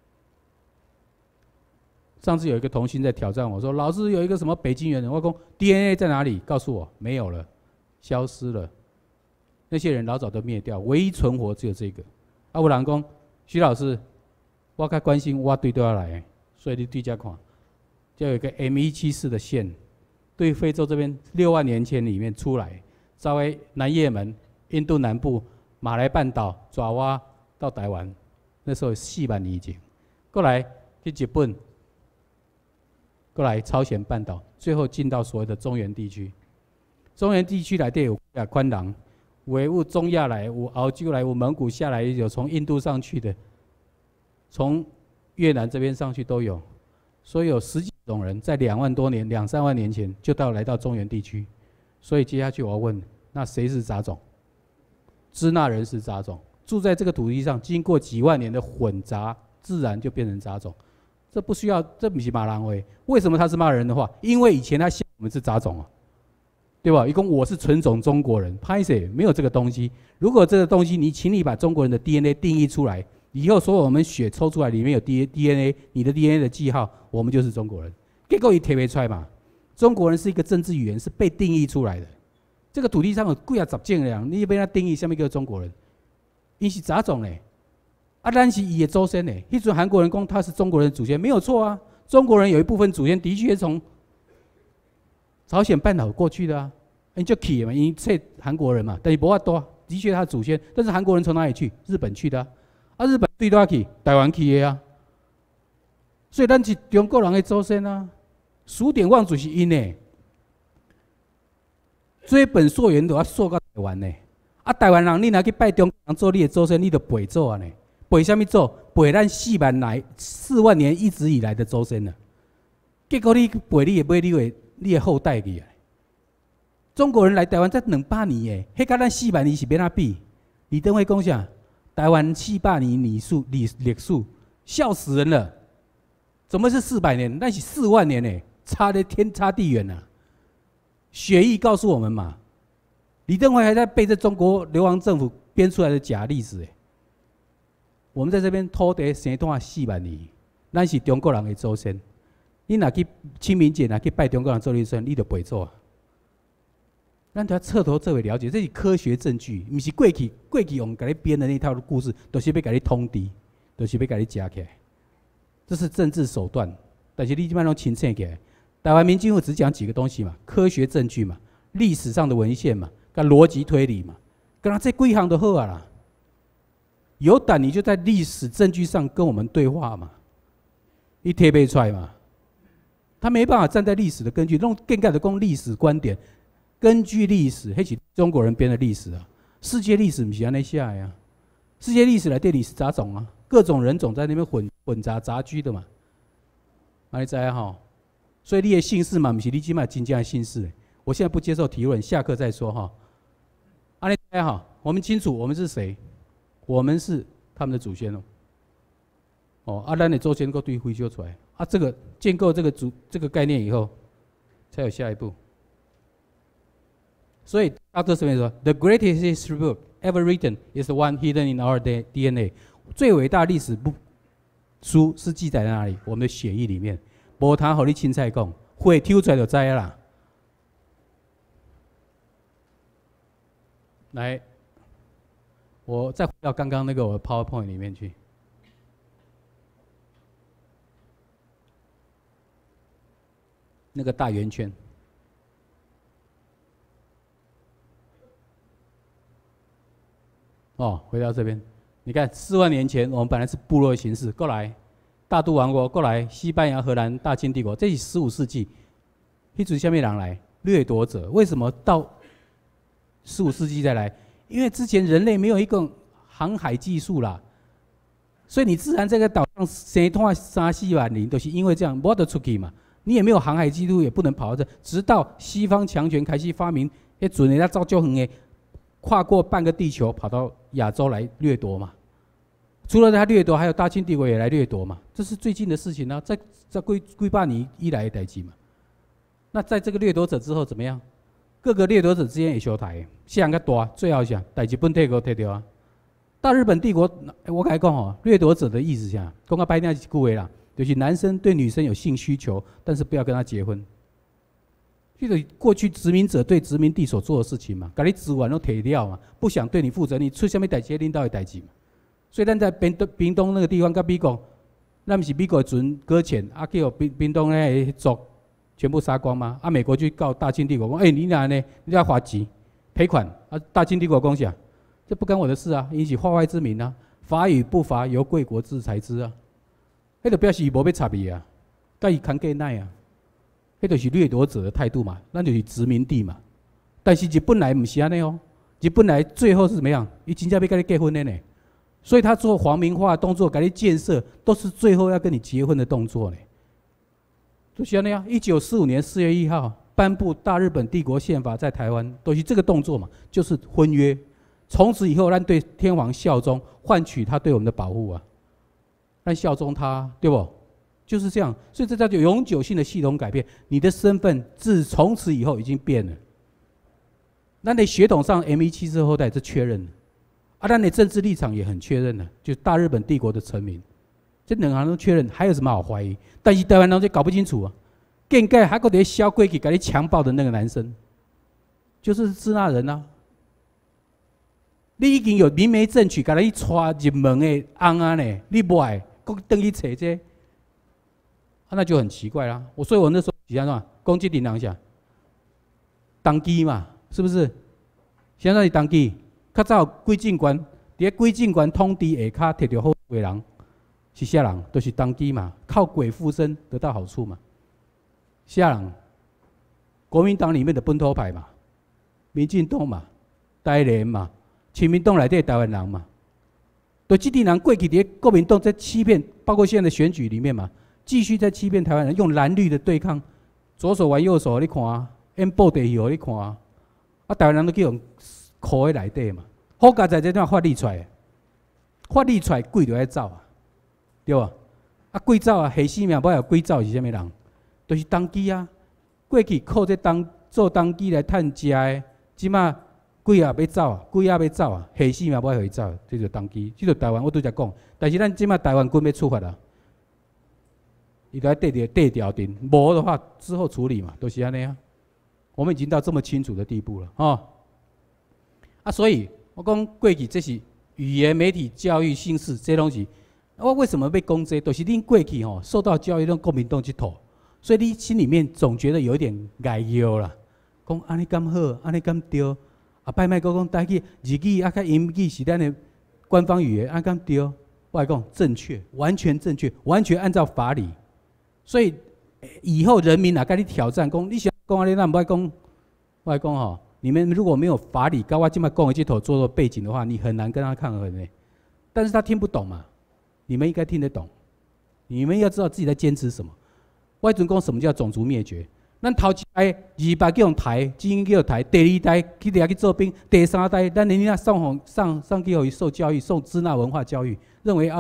上次有一个童星在挑战我说：“老师有一个什么北京猿人，我说 DNA 在哪里？告诉我，没有了。”消失了，那些人老早都灭掉，唯一存活只有这个。有人讲，徐老师，我较关心我队都要来，所以你对这看，就有一个 M174的线，对非洲这边6万年前里面出来，稍微南也门、印度南部、马来半岛、爪哇到台湾，那时候4万年前，过来去日本，过来朝鲜半岛，最后进到所谓的中原地区。中原地区内底有宽人，有中亚来，有澳洲来，有蒙古下来，有从印度上去的，从越南这边上去都有，所以有10几种人在2万多年、2、3万年前就来到中原地区。所以接下去我要问，那谁是杂种？支那人是杂种，住在这个土地上，经过几万年的混杂，自然就变成杂种。这不需要，这不是骂人话。为什么他是骂人的话？因为以前他笑我们是杂种啊。对吧？一共我是纯种中国人，拍谁没有这个东西？如果这个东西，请你把中国人的 DNA 定义出来，以后所有我们血抽出来里面有 DNA， 你的 DNA 的记号，我们就是中国人。结果也贴不出来嘛。中国人是一个政治语言，是被定义出来的。这个土地上有几啊十种人，你被他定义什么叫中国人？因是杂种嘞。咱是伊的祖先嘞。迄阵韩国人讲他是中国人的祖先，没有错啊。中国人有一部分祖先的确从朝鲜半岛过去的啊，你就去嘛，因为这韩国人嘛，但是不法多，的确他的祖先，但是韩国人从哪里去？日本去的啊，日本对哪去？台湾去的啊，所以咱是中国人的祖先啊，数典忘祖是因呢，追本溯源都要溯到台湾呢，台湾人你若去拜中国人做你的祖先，你就背做啊呢，背什么做？背咱4万年一直以来的祖先呢，结果你背你的你的后代去啊！中国人来台湾才200年诶，迄甲咱4万年是要哪比？李登辉讲啥？台湾700年历史，笑死人了！怎么是400年？那是4万年诶，差得天差地远啊！学艺告诉我们嘛，李登辉还在背着中国流亡政府编出来的假历史诶。我们在这边土地生段4万年，咱是中国人的祖先。你若去清明节，若去拜中国人做历史，你就不会做啊。咱就要彻头彻尾了解，这是科学证据，不是过去用给你编的那套故事，都是要给你通敌，都是要给你夹起来。这是政治手段，但是你基本上清醒起来。台湾民进党只讲几个东西嘛，科学证据嘛，历史上的文献嘛，跟逻辑推理嘛，跟他这几项就好啊啦。有胆你就在历史证据上跟我们对话嘛，你贴不出来嘛。他没办法站在历史的根据，弄更改的讲历史观点，根据历史，那是中国人编的历史啊。世界历史不是安尼写的呀，世界历史来对历史杂种啊，各种人种在那边混杂杂居的嘛。你知道哈？所以你的姓氏嘛，不是你今麦真正的姓氏。我现在不接受提问，下课再说哈。你知道哈？我们清楚我们是谁，我们是他们的祖先哦。咱的祖先个对回修出来。这个建构这个概念以后，才有下一步。 所以 Dr. Smith 说 ，The greatest history book ever written is the one hidden in our DNA。最伟大历史书是记载在哪里？我们的血液里面。无通和你凊彩讲，血抽出来就知啦。来，我再回到刚刚那个我的 PowerPoint 里面去。那个大圆圈。哦，回到这边，你看4万年前我们本来是部落的形式，过来大都王国，过来西班牙、荷兰、大清帝国，这是15世纪，迄阵下面人来掠夺者，为什么到15世纪再来？因为之前人类没有一个航海技术啦，所以你自然这个岛上生拖3-4万年，都是因为这样，没得出去嘛。你也没有航海技术，也不能跑到这，直到西方强权开始发明，迄阵人家造就远的，跨过半个地球跑到亚洲来掠夺嘛。除了他掠夺，还有大清帝国也来掠夺嘛，这是最近的事情啊，在几百年以来的代志嘛。那在这个掠夺者之后怎么样？各个掠夺者之间也相台，谁人较大，最后啥？大日本帝国摕到啊。大日本帝国，我跟你讲哦，掠夺者的意思啥？讲到白点一句话啦，就是男生对女生有性需求，但是不要跟他结婚。这个过去殖民者对殖民地所做的事情嘛，把你资源都摕掉嘛，不想对你负责，你出什么代志领导的代志嘛。所以咱在屏东那个地方，跟美国，咱不是美国的船搁浅，啊，叫屏东那族全部杀光吗？啊，美国去告大清帝国，讲，你哪呢？你要花钱赔款啊？大清帝国讲啥？这不干我的事啊，引起化外之民啊，法与不法由贵国制裁之啊。迄就表示无要插伊啊，甲伊扛过耐啊。迄就是掠夺者的态度嘛，咱就是殖民地嘛。但是日本来不是安尼哦，日本来最后是怎么样？伊真正要跟你结婚的呢。所以他做皇民化的动作，给你建设，都是最后要跟你结婚的动作呢。就是安尼啊，1945年4月1号颁布大日本帝国宪法在台湾，都是这个动作嘛，就是婚约。从此以后，咱对天皇效忠，换取他对我们的保护啊。咱效忠他，对不？就是这样。所以这叫做永久性的系统改变，你的身份自从此以后已经变了。咱的血统上 M174世后代这确认了。啊，咱的政治立场也很确认了，就是大日本帝国的臣民，这两行都确认，还有什么好怀疑？但是台湾人就搞不清楚啊。更改还搁在小过去给你强暴的那个男生，就是支那人啊。你已经有明媒正娶，给你带入门的翁啊呢，你不爱，搁等去找这，那就很奇怪啦。所以我那时候是安怎讲这人啥？当机嘛，是不是？现在是当机。较早贵政权，伫贵政权统治下骹摕到好的人是啥人？都、就是当机嘛，靠鬼附身得到好处嘛。啥人？国民党里面的本土派嘛，民进党嘛，台联嘛，亲民党内底台湾人嘛，都这啲人过去伫国民党在欺骗，包括现在的选举里面嘛，继续在欺骗台湾人，用蓝绿的对抗，左手玩右手，你看啊，演布袋戏，你看啊，台湾人都叫用。苦在内底嘛，好佳在这点法律出来，法律出来鬼就爱走啊，对吧？啊，鬼走啊，下死命不要鬼走是啥物人？就是当机啊，过去靠这做当机来趁食的，即马鬼也要走啊，鬼也要走啊，下死命不要互伊走，这就当机。这就台湾我拄则讲，但是咱即马台湾军要出发啦，伊都要对调定，无的话之后处理嘛，都是安尼啊。我们已经到这么清楚的地步了啊。所以我讲过去这是语言、媒体、教育、姓氏这些东西，我为什么要讲这？都是恁过去受到教育，让国民党去讨，所以你心里面总觉得有一点解忧啦。讲安尼敢好，安尼敢对？拜麦讲台语、日语较英语是咱的官方语言，安敢对？我来讲正确，完全正确，完全按照法理。所以以后人民跟你挑战，讲你想讲安尼，咱不爱讲，我来讲你们如果没有法理，跟我这么讲的这头做背景的话，你很难跟他抗衡的。但是他听不懂嘛，你们应该听得懂。你们要知道自己在坚持什么。我阵讲什么叫种族灭绝？咱头一代200叫用台，精英叫台，第2代去底下去做兵，第3代咱人家上去互伊受教育，受支那文化教育，认为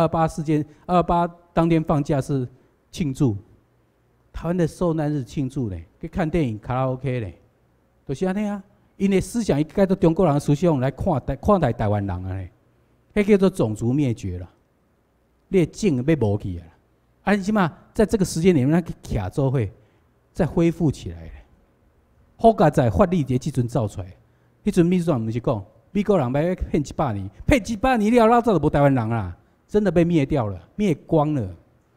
228当天放假是庆祝，台湾的受难日庆祝呢，去看电影、卡拉 OK 呢，就是安尼啊。 因的思想，伊改做中国人的思想来看待台湾人啊嘞，迄叫做种族灭绝了，你的种要无去啊！啊，起码在这个时间里面，咱去徛做伙，再恢复起来了。好佳在法律节即阵造出来，迄阵秘书长毋是讲，美国人要骗100年，骗100年了，早就无台湾人啦，真的被灭掉了，灭光了。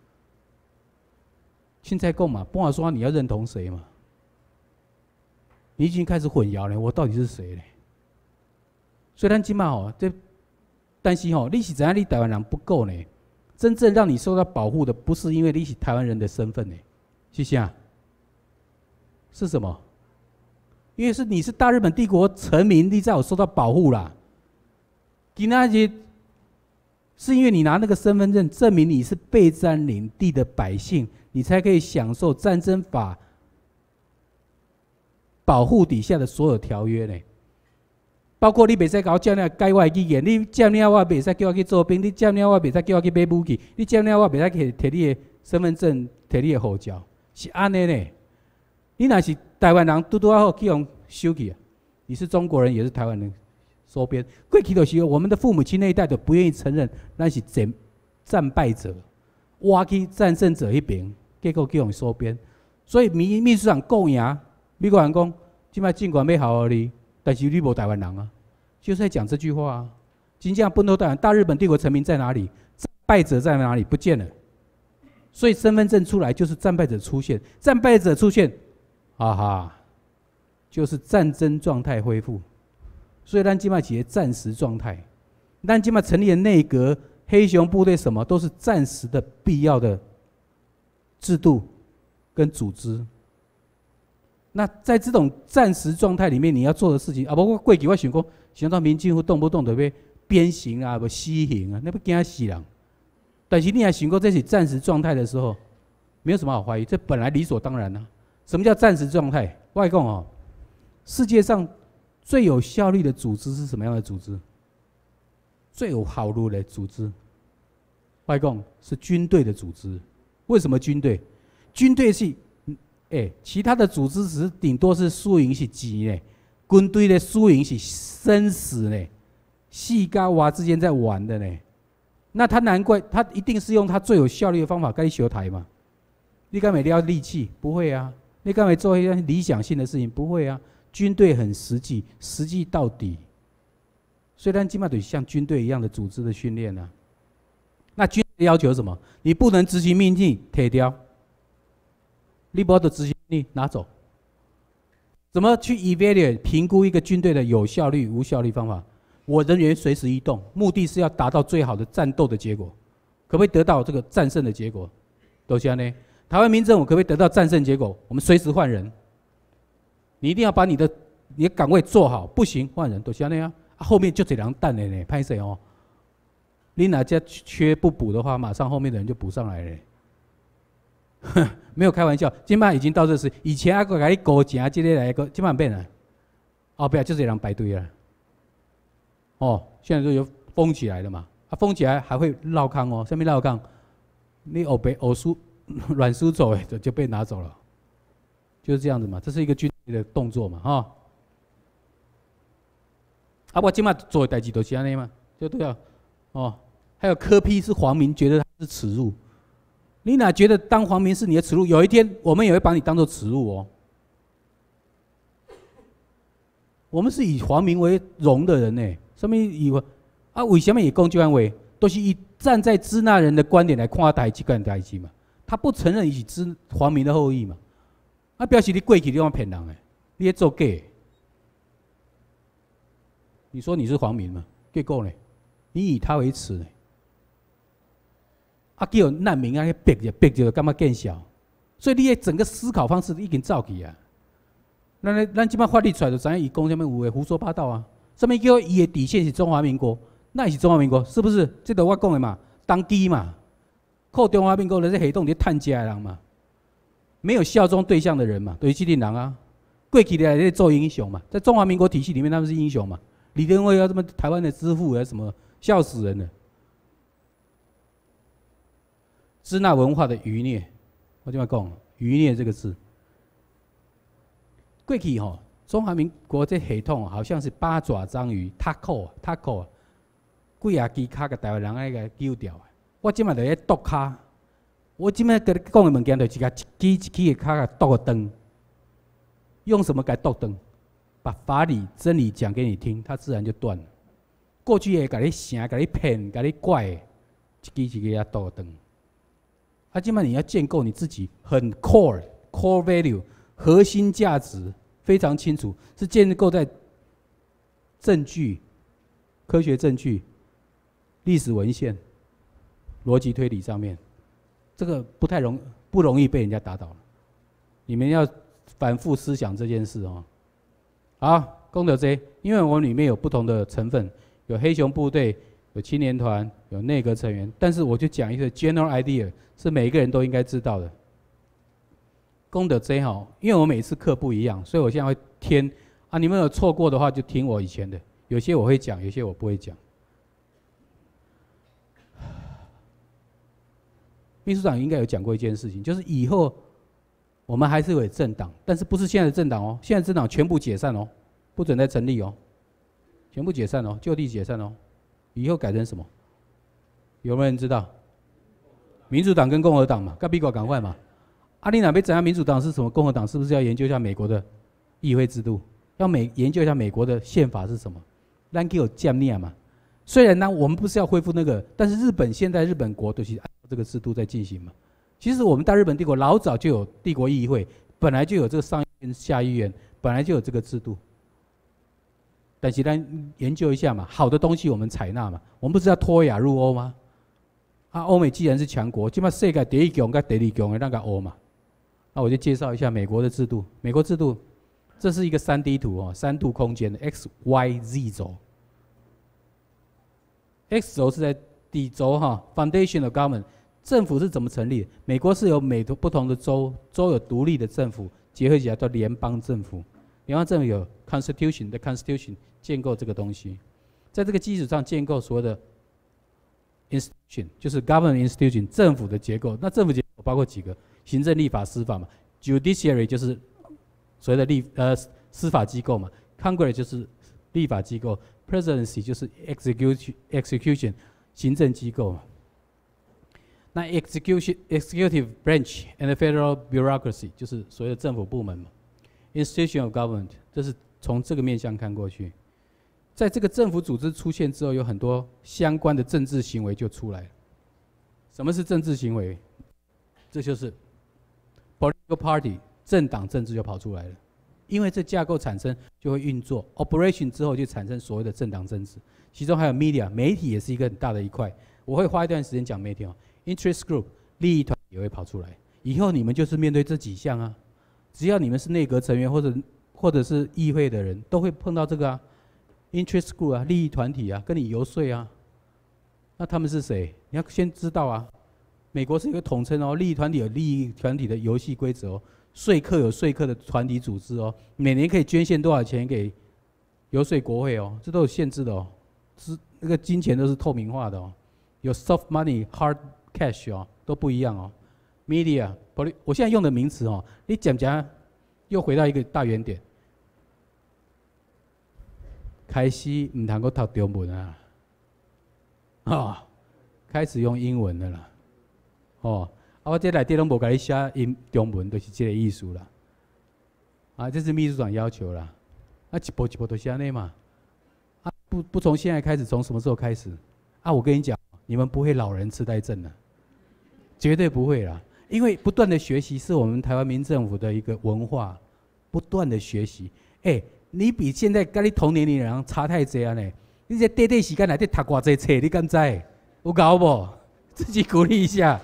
现在讲嘛，半说你要认同谁嘛？你已经开始混淆了，我到底是谁呢？所以咱即马吼，但是吼，你是知影你台湾人不够呢？真正让你受到保护的，不是因为你是台湾人的身份呢，是啥？是什么？因为你是大日本帝国臣民，你才有受到保护啦。今仔日是因为你拿那个身份证证明你是被占领地的百姓，你才可以享受战争法保护底下的所有条约呢。包括你袂使甲我占领改我的语言，你占领我袂使叫我去做兵，你占领我袂使叫我去买武器，你占领我袂使摕你的身份证、摕你的护照，是安尼呢？你若是台湾人，拄好去用收去啊！你是中国人，也是台湾人，收编。过去就是我们的父母亲那一代就不愿意承认，那是战败者，挖去战胜者那边，结果去用收编。所以秘书长讲赢，美国人讲，即摆尽管要好好你。但是你无台湾人啊，就是在讲这句话啊。真正本土台湾大日本帝国臣民在哪里？战败者在哪里？不见了。所以身份证出来就是战败者出现，战败者出现，哈哈，就是战争状态恢复。所以咱今麦企业暂时状态，咱今麦成立的内阁、黑熊部队什么都是暂时的必要的制度跟组织。那在这种暂时状态里面，你要做的事情啊，包括过去我想到民进府动不动就要鞭刑啊，不死刑啊，那不惊死人。但是你也想过这是暂时状态的时候，没有什么好怀疑，这本来理所当然啊。什么叫暂时状态？我讲哦，世界上最有效率的组织是什么样的组织？最有效率的组织，我讲是军队的组织。为什么军队？军队是。其他的组织只是顶多是输赢是钱呢，军队的输赢是生死呢，细跟娃之间在玩的呢。那他难怪他一定是用他最有效率的方法跟你修台嘛。你敢没要力气？不会啊。你敢没做一些理想性的事情？不会啊。军队很实际，实际到底。虽然起码得像军队一样的组织的训练啊。那军队要求什么？你不能执行命令，铁掉。你不要的执行力拿走，怎么去 evaluate 评估一个军队的有效率、无效率方法？我人员随时移动，目的是要达到最好的战斗的结果，可不可以得到这个战胜的结果？都像呢，台湾民政府可不可以得到战胜结果？我们随时换人，你一定要把你的岗位做好，不行换人，都像那样。后面就这两弹的呢，拍谁哦？你哪家缺不补的话，马上后面的人就补上来了。没有开玩笑，今晚已经到这时，以前还个给你勾钱，今天来个，今晚变了，后边就是人排队了。哦，现在就有封起来了嘛，封起来还会绕康哦，下面绕康，你偶输软输走就被拿走了，就是这样子嘛，这是一个军队的动作嘛，哈。我今晚做的代志都是安尼嘛，就对了，哦，还有柯 P 是黄民觉得他是耻辱。你哪觉得当皇民是你的耻辱？有一天我们也会把你当作耻辱哦。我们是以皇民为荣的人呢，什么以为啊？为什么以讲这样话？都是以站在支那人的观点来看待这个代志嘛。他不承认伊是支皇民的后裔嘛？表示你过去你往骗人诶，你在做假。你说你是皇民嘛？结果呢？你以他为耻呢？叫难民逼着感觉见笑，所以你的整个思考方式已经走去啊。咱即摆法律出来就知影，伊讲什么有诶胡说八道啊。什么叫伊的底线是中华民国？那也是中华民国，是不是？这都我讲的嘛，当机嘛，靠中华民国的这黑洞在探家的人嘛，没有效忠对象的人嘛，都是这类人啊。过去的在做英雄嘛，在中华民国体系里面他们是英雄嘛。李登辉要这么台湾的之父啊什么，笑死人了。支那文化的余孽，我就要讲余孽这个字。过去中华民国这系统好像是八爪章鱼 ，taco，几啊支卡甲台湾人爱个揪掉。我即摆就咧剁卡，我即摆跟你讲的物件就是甲一支的卡甲剁个断，用什么给剁断？把法理真理讲给你听，它自然就断了。过去会甲你想、甲你骗、甲你怪，一支啊剁个断。啊，即摆你要建构你自己很 core value 核心价值非常清楚，是建构在证据、科学证据、历史文献、逻辑推理上面，这个不容易被人家打倒了。你们要反复思想这件事哦。好，功德这，因为我们里面有不同的成分，有黑熊部队，有青年团，有内阁成员，但是我就讲一个 general idea， 是每一个人都应该知道的。功德这哈，因为我每次课不一样，所以我现在会添啊，你们有错过的话就听我以前的，有些我会讲，有些我不会讲。秘书长应该有讲过一件事情，就是以后我们还是有政党，但是不是现在的政党哦，现在的政党全部解散哦，不准再成立哦，全部解散哦，就地解散哦，以后改成什么？有没有人知道？民主党跟共和党嘛，跟美国赶快嘛。啊，你哪边知道民主党是什么？共和党是不是要研究一下美国的议会制度？要研究一下美国的宪法是什么？咱给有建立嘛。虽然呢，我们不是要恢复那个，但是现在日本国都是按照这个制度在进行嘛。其实我们大日本帝国老早就有帝国议会，本来就有这个上议院、下议院，本来就有这个制度。但是咱研究一下嘛，好的东西我们采纳嘛。我们不是要脱亚入欧吗？啊，欧美既然是强国，起码世界第一强跟第二强的那个欧嘛。那我就介绍一下美国的制度。美国制度，这是一个3D 图哦，3度空间的 x、y、z 轴。x 轴是在底轴哈 ，foundation of government， 政府是怎么成立的？美国是由不同的州有独立的政府结合起来叫联邦政府。联邦政府有 constitution 的 constitution 建构这个东西，在这个基础上建构所有的 institution， 就是 government institution 政府的结构。那政府结构包括几个？行政、立法、司法嘛。Judiciary 就是所谓的司法机构嘛。Congress 就是立法机构。Presidency 就是 execution 行政机构。那 executive branch and federal bureaucracy 就是所谓的政府部门嘛。Institution of government 这是从这个面向看过去。在这个政府组织出现之后，有很多相关的政治行为就出来了。什么是政治行为？这就是 political party 政党政治就跑出来了。因为这架构产生就会运作 ，operation 之后就产生所谓的政党政治，其中还有 media， 媒体也是一个很大的一块。我会花一段时间讲媒体哦 ，interest group 利益团也会跑出来。以后你们就是面对这几项啊，只要你们是内阁成员或者是议会的人，都会碰到这个啊 ，interest group 啊，利益团体啊，跟你游说啊。那他们是谁？你要先知道啊。美国是一个统称哦，利益团体有利益团体的游戏规则哦。说客有说客的团体组织哦，每年可以捐献多少钱给游说国会哦，这都有限制的哦，那个金钱都是透明化的哦，有 soft money、hard cash 哦，都不一样哦。media， 我现在用的名词哦，你讲又回到一个大原点，开始唔通够读中文啊，开始用英文的啦，哦。我这内底拢无甲你写中文，就是这个意思啦。啊，这是秘书长要求啦。啊，一步一步都是安尼嘛。啊，不从现在开始，从什么时候开始？啊，我跟你讲，你们不会老人痴呆症的，绝对不会啦。因为不断的学习是我们台湾民政府的一个文化，不断的学习。你比现在跟你同年龄的人差太多啊呢。你这短短时间内底读偌济册，你敢知？有搞不？自己鼓励一下。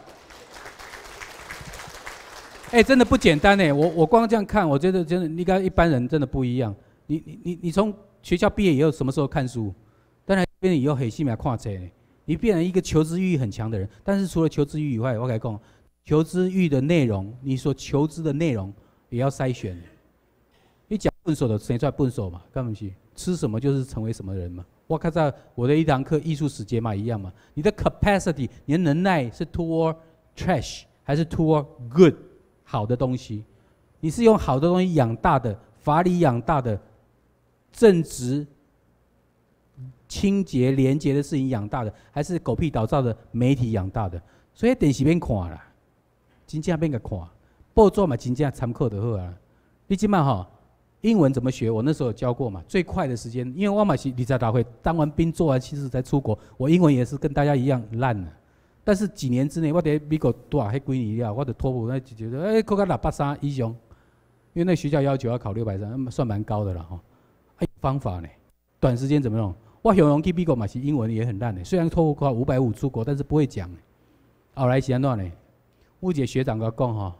真的不简单呢。我光这样看，我觉得真的，你跟一般人真的不一样。你从学校毕业以后，什么时候看书？当然，变成以后很细密看册呢。你变成一个求知欲很强的人，但是除了求知欲以外，我跟你讲，求知欲的内容，你所求知的内容也要筛选。你讲笨手的，生出来笨手嘛？干不起？吃什么就是成为什么人嘛？我看到我的一堂课艺术史节嘛一样嘛。你的 capacity， 你的能耐是 toward trash 还是 toward good？好的东西，你是用好的东西养大的法理养大的、正直、清洁、廉洁的事情养大的，还是狗屁倒灶的媒体养大的？所以电视免看啦，真正免甲看，报纸嘛真正参考就好啊。你即摆吼，英文怎么学？我那时候有教过嘛，最快的时间，因为我嘛是20大会当完兵做完其实才出国，我英文也是跟大家一样烂了。但是几年之内，我在美国读啊，迄几年了，我的托福那就觉得，考到683以上，因为那学校要求要考630，算蛮高的了哈。还有方法呢，短时间怎么弄？我雄去美国嘛是英文也很烂的，虽然托福考550出国，但是不会讲。后来是安怎呢？我一个学长甲我讲吼，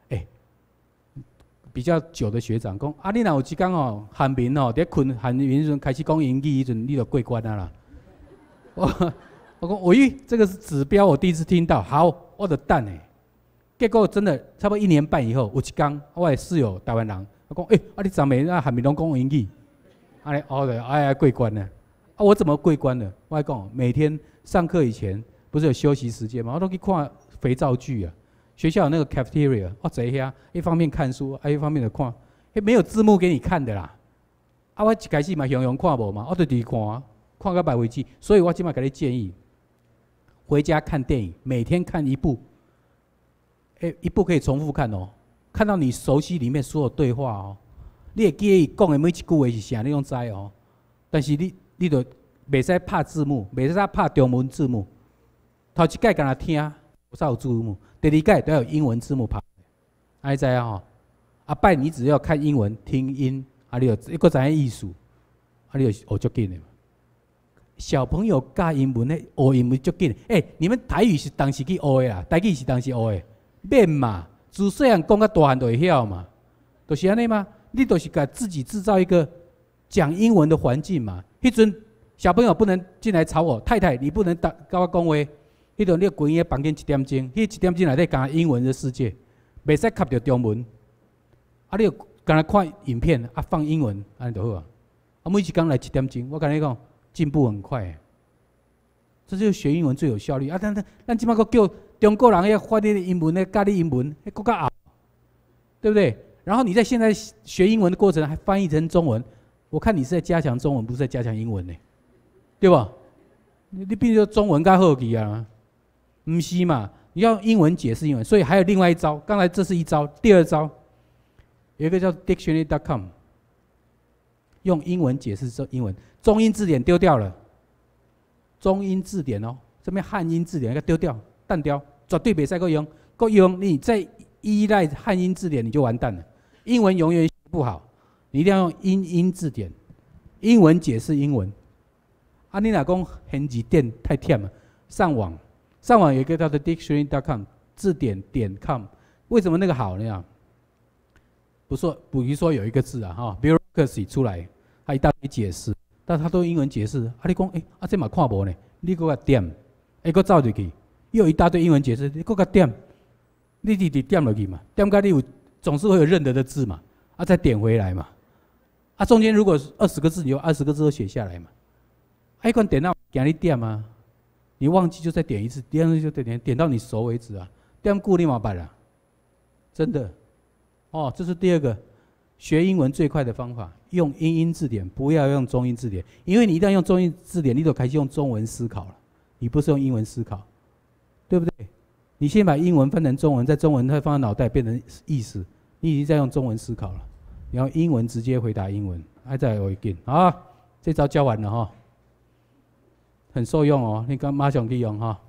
比较久的学长讲，你若有一天吼汉民吼在困汉民时阵开始讲英语时阵，你就过关啊啦。我讲，喂，这个是指标，我第一次听到。好，我就等诶。结果真的差不多1年半以后，有一天，我的室友台湾人，我讲，你昨暝那汉民拢讲英语，安尼哦，过关了。我怎么过关了？我还讲，每天上课以前不是有休息时间吗？我都去看肥皂剧啊。学校有那个 cafeteria， 我坐遐，一方面看书，一方面的看，没有字幕给你看的啦。我一开始嘛雄看无嘛，我就直看啊，看到白为止。所以我今麦给你建议。回家看电影，每天看一部，一部可以重复看哦，看到你熟悉里面所有对话哦，你会记得伊讲的每一句话是啥，你拢知哦。但是你就袂使拍字幕，袂使拍中文字幕。头一届敢若听，有啥有字幕？第二届都要有英文字幕拍。安尼知啊吼？摆你只要看英文听音，你就一个知影意思，你就学足紧的。小朋友教英文的学英文足紧，你们台语是当时去学的啦，台语是当时学的，免嘛，自细汉讲到大汉就会晓嘛，就是安尼嘛。你就是给自己制造一个讲英文的环境嘛。迄阵小朋友不能进来吵我，太太你不能跟我讲话。迄阵你关个房间1点钟，迄1点钟内底讲英文的世界，袂使卡着中文。你就干来看影片放英文，安尼就好啊。每一天来1点钟，我跟你讲。进步很快，这就是学英文最有效率啊！咱即摆个叫中国人要发你的英文的教你英文，更加熬，对不对？然后你在现在学英文的过程还翻译成中文，我看你是在加强中文，不是在加强英文呢，对吧？你必须中文较好去啊，不是嘛？你要用英文解释英文，所以还有另外一招。刚才这是一招，第二招有一个叫 dictionary.com。用英文解释英文，中英字典丢掉了。中英字典哦，这边汉英字典要丢掉，淡掉，绝对别再够用，够用你再依赖汉英字典你就完蛋了。英文永远不好，你一定要用英字典，英文解释英文。你若讲很字典太忝了，上网有一个叫做 dictionary.com 字典.com， 为什么那个好呢？比如说有一个字啊bureaucracy 出来，他一大堆解释，但他都用英文解释。你讲这嘛看无呢？你搁甲点，搁走入去，又有一大堆英文解释，你搁甲点，你直直点落去嘛，点到你有总是会有认得的字嘛，再点回来嘛，中间如果20个字，你有20个字都写下来嘛。一款电脑给你点啊，你忘记就再点一次，第二次就点到你熟为止啊，点久你嘛办啦，真的。这是第二个学英文最快的方法，用英字典，不要用中英字典，因为你一旦用中英字典，你就开始用中文思考了，你不是用英文思考，对不对？你先把英文翻成中文，再中文再放在脑袋变成意思，你已经在用中文思考了，你要英文直接回答英文，再有一遍啊，这招教完了哈，很受用哦，你马上去用哈。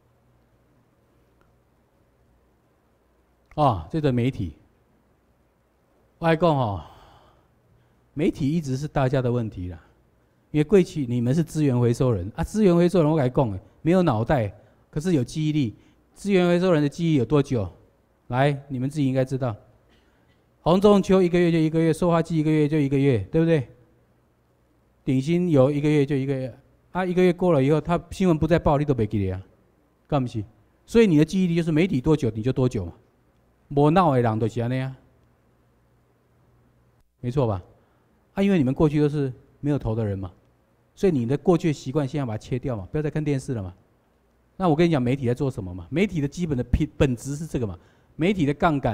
这个媒体。我来讲媒体一直是大家的问题啦，因为过去你们是资源回收人资源回收人我跟你讲没有脑袋，可是有记忆力。资源回收人的记忆有多久？来，你们自己应该知道。洪仲秋1个月就1个月，塑化剂1个月就1个月，对不对？鼎新油1个月就1个月1个月过了以后，他新闻不再报，你都袂记得啊，干不起？所以你的记忆力就是媒体多久你就多久嘛，无脑的人就是安尼啊。没错吧？因为你们过去都是没有头的人嘛，所以你的过去的习惯现在把它切掉嘛，不要再看电视了嘛。那我跟你讲，媒体在做什么嘛？媒体的基本的本质是这个嘛。媒体的杠杆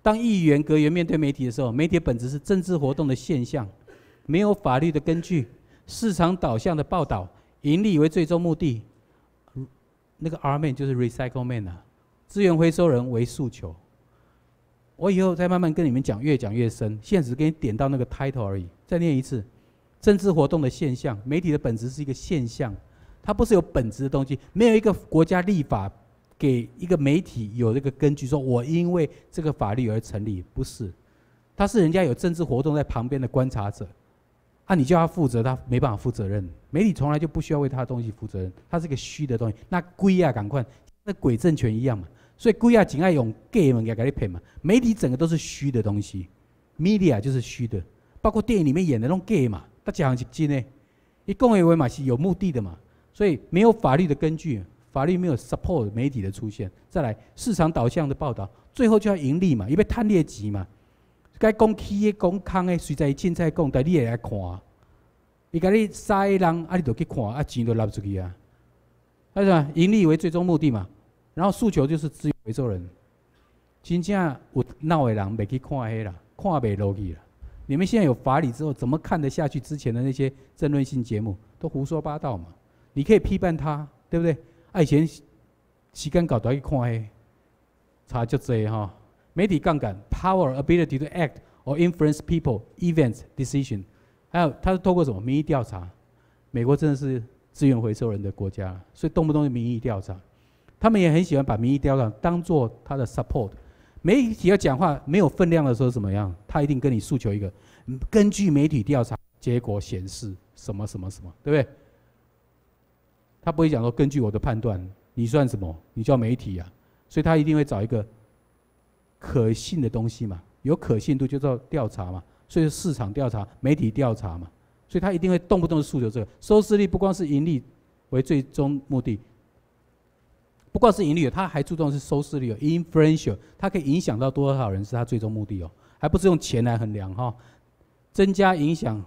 当议员、阁员面对媒体的时候，媒体的本质是政治活动的现象，没有法律的根据，市场导向的报道，盈利为最终目的。那个 R man 就是 recycle man 啊，资源回收人为诉求。我以后再慢慢跟你们讲，越讲越深。现在只给你点到那个 title 而已。再念一次：政治活动的现象，媒体的本质是一个现象，它不是有本质的东西。没有一个国家立法给一个媒体有这个根据，说我因为这个法律而成立，不是。他是人家有政治活动在旁边的观察者，啊，你叫他负责，他没办法负责任。媒体从来就不需要为他的东西负责任，它是个虚的东西。那鬼啊，赶快，那鬼政权一样嘛。所以鬼啊，仅爱用假物件给你骗嘛。媒体整个都是虚的东西 ，media 就是虚的，包括电影里面演的那种假嘛，大家是真的。一共为嘛是有目的的嘛，所以没有法律的根据，法律没有 support 媒体的出现。再来，市场导向的报道，最后就要盈利嘛，因为赚劣钱嘛。该讲企业、讲空的，随在凊彩讲，但你也来看。伊甲你杀的人，啊，你就去看，啊，钱就纳出去啊。是吧？盈利为最终目的嘛。然后诉求就是资源回收人，真正有脑的人袂去看迄啦，看袂落去啦。你们现在有法理之后，怎么看得下去之前的那些争论性节目？都胡说八道嘛。你可以批判他，对不对？以前时间搞到去看迄，差足济哈。媒体杠杆 ，power ability to act or influence people, events, decision。还有，它是透过什么民意调查？美国真的是资源回收人的国家，所以动不动就民意调查。他们也很喜欢把民意调查当做他的 support。媒体要讲话没有分量的时候怎么样？他一定跟你诉求一个，根据媒体调查结果显示什么什么什么，对不对？他不会讲说根据我的判断，你算什么？你叫媒体啊？所以他一定会找一个可信的东西嘛，有可信度就叫调查嘛，所以市场调查、媒体调查嘛，所以他一定会动不动诉求这个收视率，不光是盈利为最终目的。不光是盈利，他还注重是收视率 ，influential， 它可以影响到多少人是他最终目的哦，还不是用钱来衡量哈。增加影响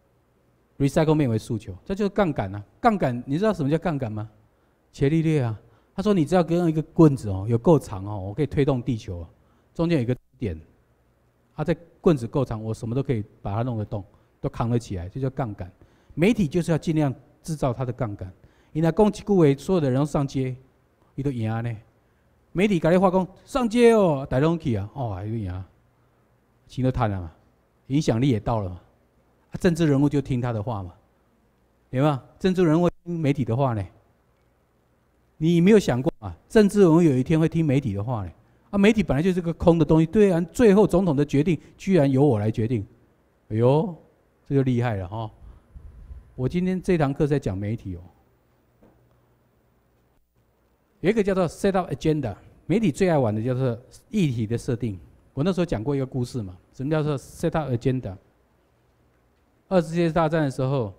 ，recycle 面为诉求，这就是杠杆啊。杠杆，你知道什么叫杠杆吗？伽利略啊，他说你只要跟一个棍子哦，有够长哦，我可以推动地球，中间有一个点，这棍子够长，我什么都可以把它弄得动，都扛得起来，这叫杠杆。媒体就是要尽量制造它的杠杆。你来讲一句话，所有的人都上街。伊都赢呢，媒体甲你话讲上街哦，大拢去啊，哦，伊就赢，钱都赚了嘛，影响力也到了嘛，政治人物就听他的话嘛，有没有？政治人物听媒体的话呢？你没有想过啊？政治人物有一天会听媒体的话呢？媒体本来就是个空的东西，对啊，最后总统的决定居然由我来决定，哎呦，这就厉害了哈！我今天这堂课在讲媒体哦。有一个叫做 set up agenda， 媒体最爱玩的叫做议题的设定。我那时候讲过一个故事嘛，什么叫做 set up agenda？ 二次世界大战的时候，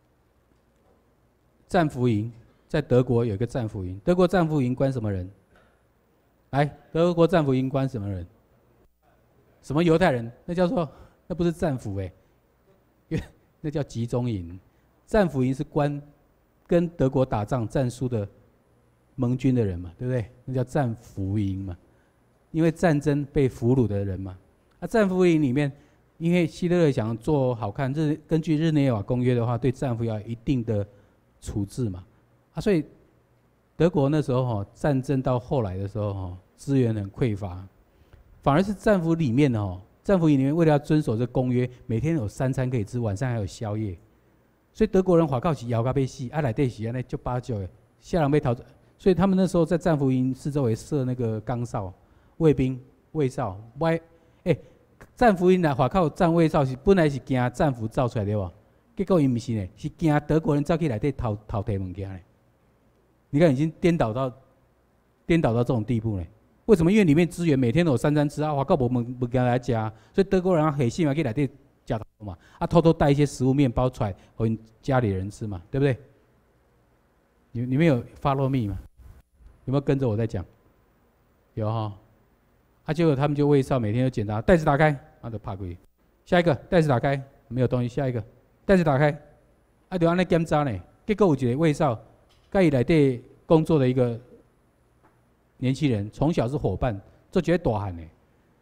战俘营在德国有一个战俘营，德国战俘营关什么人？来，德国战俘营关什么人？什么犹太人？那叫做那不是战俘那叫集中营。战俘营是关跟德国打仗战输的盟军的人嘛，对不对？那叫战俘营嘛，因为战争被俘虏的人嘛。战俘营里面，因为希特勒想做好看，根据日内瓦公约的话，对战俘要有一定的处置嘛。所以德国那时候战争到后来的时候资源很匮乏，反而是战俘里面战俘营里面为了要遵守这公约，每天有3餐可以吃，晚上还有宵夜。所以德国人华靠起摇到被死，来对死那就巴九诶，下人被逃走。所以他们那时候在战俘营四周围设那个岗哨、卫兵、卫哨。战俘营来华靠站卫哨是本来是惊战俘造出来对吧？结果因不是呢，是惊德国人走去内底偷摕物件呢。你看已经颠倒到这种地步呢。为什么？因为里面资源每天都有3餐吃华靠不给来吃，所以德国人很信嘛，去内底吃嘛，偷偷带一些食物面包出来给家里人吃嘛，对不对？你们有 follow me 吗？有没有跟着我在讲？有哈。结果他们就卫哨每天都检查，袋子打开，就拍过去。下一个袋子打开，没有东西。下一个袋子打开，就安尼检查呢。结果有一个卫哨，跟伊内底工作的一个年轻人，从小是伙伴，做一个大汉呢。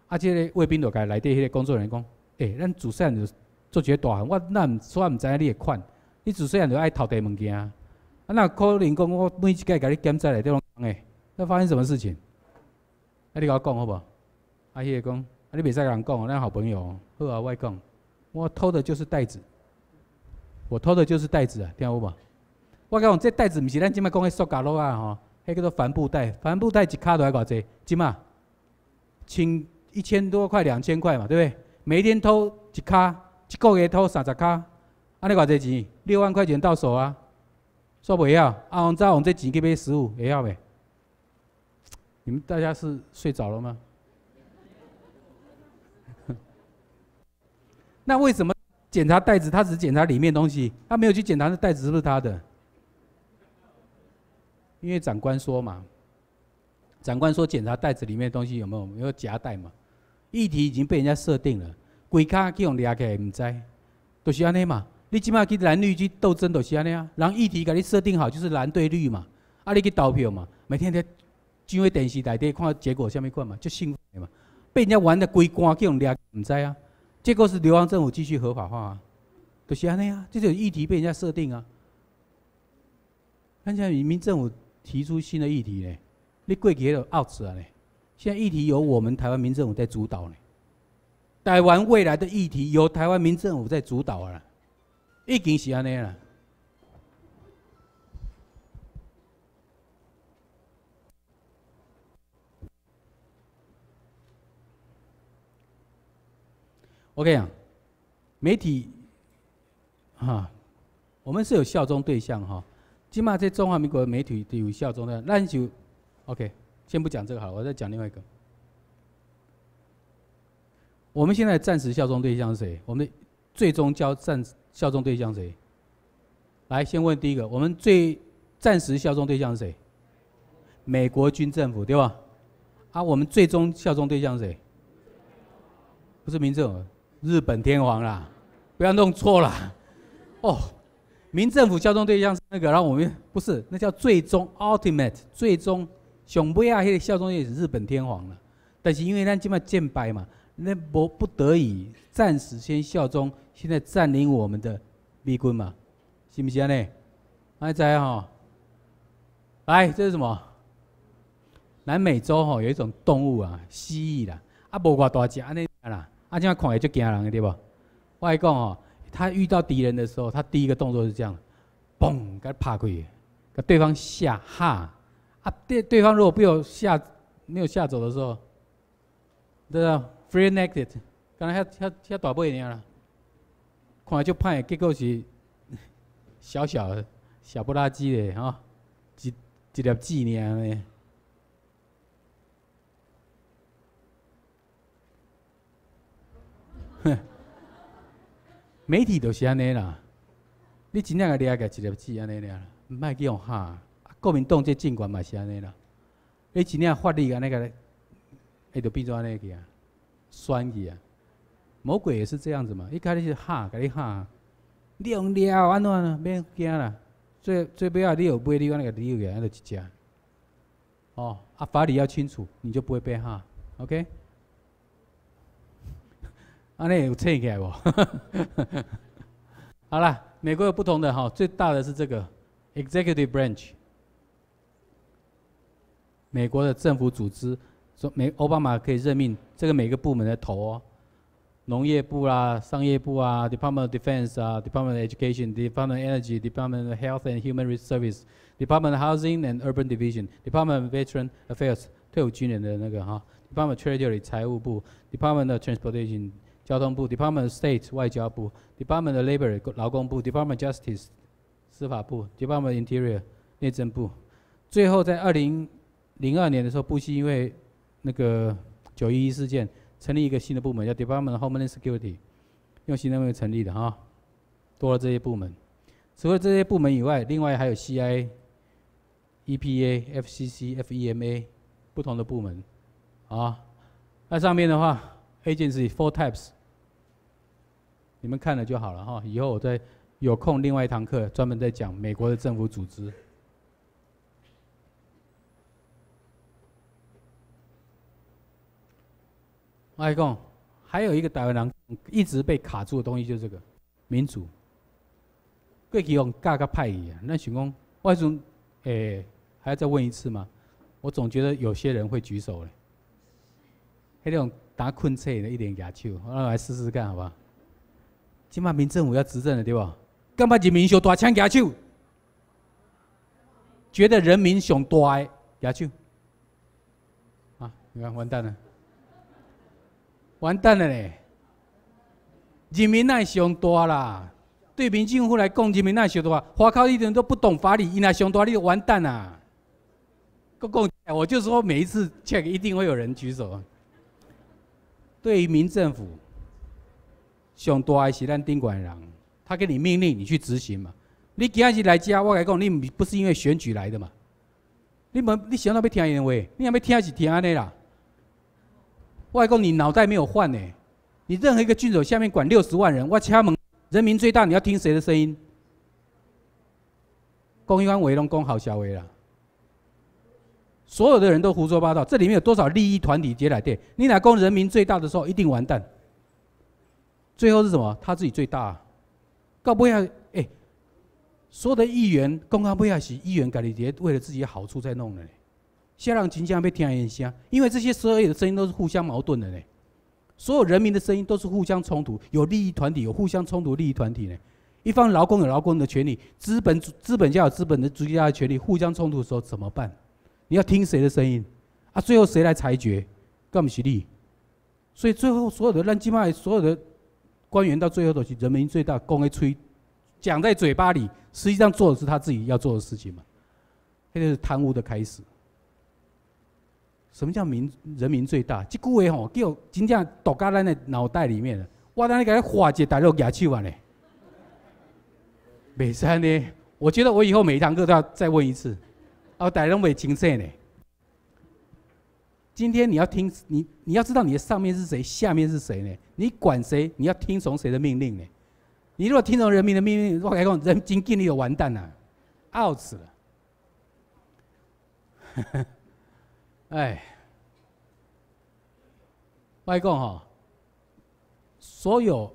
啊，这个卫兵就甲内底迄个工作人员讲，咱自细汉就做一个大汉，我煞毋知影你的款，你自细汉就爱偷摕物件，啊，那可能讲我每一届甲你检查内底拢讲诶，那发生什么事情？啊，你甲我讲好无？啊，迄个讲，啊，你袂使甲人讲哦，咱好朋友。好啊，我讲，我偷的就是袋子，我偷的就是袋子啊，听有无？我讲这袋子毋是咱即摆讲迄塑胶袋啊吼，迄叫做帆布袋，帆布袋一卡都要偌济？即摆1000多块、2000块嘛，对不对？每一天偷一卡，一个月偷30卡，安尼偌济钱？6万块钱到手啊，煞袂晓？啊，我再用这钱去买食物，会晓袂？你们大家是睡着了吗？那为什么检查袋子，他只检查里面东西，他没有去检查那袋子是不是他的？因为长官说嘛，长官说检查袋子里面的东西有没有夹带嘛？议题已经被人家设定了，规卡去用抓起来唔知，都是安尼嘛。你即摆去蓝绿去斗争都是安尼啊，人议题给你设定好就是蓝对绿嘛，啊你去投票嘛，每天在上个电视内底看结果下面款嘛，就兴奋的嘛，被人家玩的规关去用抓唔知啊，结果是流亡政府继续合法化啊，都是安尼啊，这种议题被人家设定啊。看起来民政府提出新的议题呢，你过去就 out 啊呢。现在议题由我们台湾民政府在主导呢，台湾未来的议题由台湾民政府在主导了，已经是安尼啦。我跟你讲，媒体我们是有效忠对象哈。起码在中华民国的媒体都有效忠的，那就 OK。先不讲这个好了，我再讲另外一个。我们现在暂时效忠对象是谁？我们最终效忠对象是谁？来，先问第一个，我们暂时效忠对象是谁？美国军政府，对吧？啊，我们最终效忠对象是谁？不是民政府，日本天皇啦，不要弄错了。哦，民政府效忠对象是那个，然后我们不是，那叫最终 ultimate 最终。上尾啊，迄个效忠也是日本天皇了，但是因为咱即摆战败嘛，那不得已暂时先效忠现在占领我们的美军嘛，是不是安尼？安知吼？来，这是什么？南美洲吼有一种动物啊，蜥蜴啦，啊无偌大只安尼啦，啊这样看起来就惊人的对不？我来讲哦，他遇到敌人的时候，他第一个动作是这样，嘣，给他拍过去，给对方吓哈。啊，对方如果没有吓走的时候，对啊 ，free naked， 刚才遐大尾尔啦，看来就歹，结果是小不拉几的吼，一粒籽尔呢。媒体就是安尼啦，你真正个了解一粒籽安尼尔，唔莫去用哈。国民党这政权嘛是安尼啦，你真正法律安尼个，会就变做安尼去啊，酸去啊。魔鬼也是这样子嘛，一开始是吓，给你吓，你用了安怎呢？免惊啦，最不要你有买你那个理由个，那就一只。哦，啊法理要清楚，你就不会被吓 ，OK？ 安尼有听起来无？好啦，美国有不同的哈，最大的是这个 Executive Branch。美国的政府组织，奥巴马可以任命这个每个部门的头哦，农业部啦、商业部啊、Department of Defense 啊、Department of Education、Department of Energy、Department of Health and Human Service、Department of Housing and Urban Division、Department of Veteran Affairs 退伍军人的那个哈，Department of Treasury 财务部、Department of Transportation 交通部、Department of State 外交部、Department of Labor 劳工部、Department of Justice 司法部、Department of Interior 内政部，最后在2002年的时候，布希因为那个911事件，成立一个新的部门，叫 Department of Homeland Security， 用新的名称成立的哈，多了这些部门。除了这些部门以外，另外还有 CIA、EPA、FCC、FEMA 不同的部门啊。那上面的话 ，agency four types， 你们看了就好了哈。以后我再有空另外一堂课专门在讲美国的政府组织。 我来讲，还有一个台湾人一直被卡住的东西，就是这个民主。过去用教较歹去啊，咱想讲，我迄阵还要再问一次吗？我总觉得有些人会举手嘞。迄种打困册的一点举手，我来试试看，好不好？今麦民政府要执政了，对吧？干嘛人民上大枪举手？觉得人民上大的举手。啊，你看完蛋了，完蛋了嘞！人民乃上大啦。对民政府来讲，人民乃上大，华靠一点都不懂法理，伊乃上大，你就完蛋啦！我就说每一次 check 一定会有人举手。对于民政府，上大的是咱顶管人，他给你命令，你去执行嘛。你今仔日来家，我来讲，你不是因为选举来的嘛？你想到要听因话，你也要听是听安尼啦。我来讲，你脑袋没有换呢。你任何一个郡守下面管60万人，我请问，人民最大，你要听谁的声音？讲一番话拢讲好笑话啦。所有的人都胡说八道，这里面有多少利益团体结来对？你哪讲人民最大的时候，一定完蛋。最后是什么？他自己最大、啊。到尾啊，所有的议员，讲到尾啊是议员家己为了自己的好处在弄的。下让真正要听因声，因为这些所有的声音都是互相矛盾的呢。所有人民的声音都是互相冲突，有利益团体，有互相冲突利益团体呢。一方劳工有劳工的权利，资本家有资本的主家的权利，互相冲突的时候怎么办？你要听谁的声音？啊，最后谁来裁决？干不是你？所以最后所有的咱今麦所有的官员到最后都是人民最大，讲在吹，讲在嘴巴里，实际上做的是他自己要做的事情嘛。这就是贪污的开始。什么叫人民最大？这句话吼，叫真正读到咱的脑袋里面了。我当然给他化解大陆举手啊呢。袂使呢，我觉得我以后每一堂课都要再问一次。大家拢袂清楚呢。今天你要听你要知道你的上面是谁，下面是谁呢？你管谁，你要听从谁的命令呢？你如果听从人民的命令，我跟你讲，人真经历就完蛋了，out 死了。哎，我跟你讲哈，所有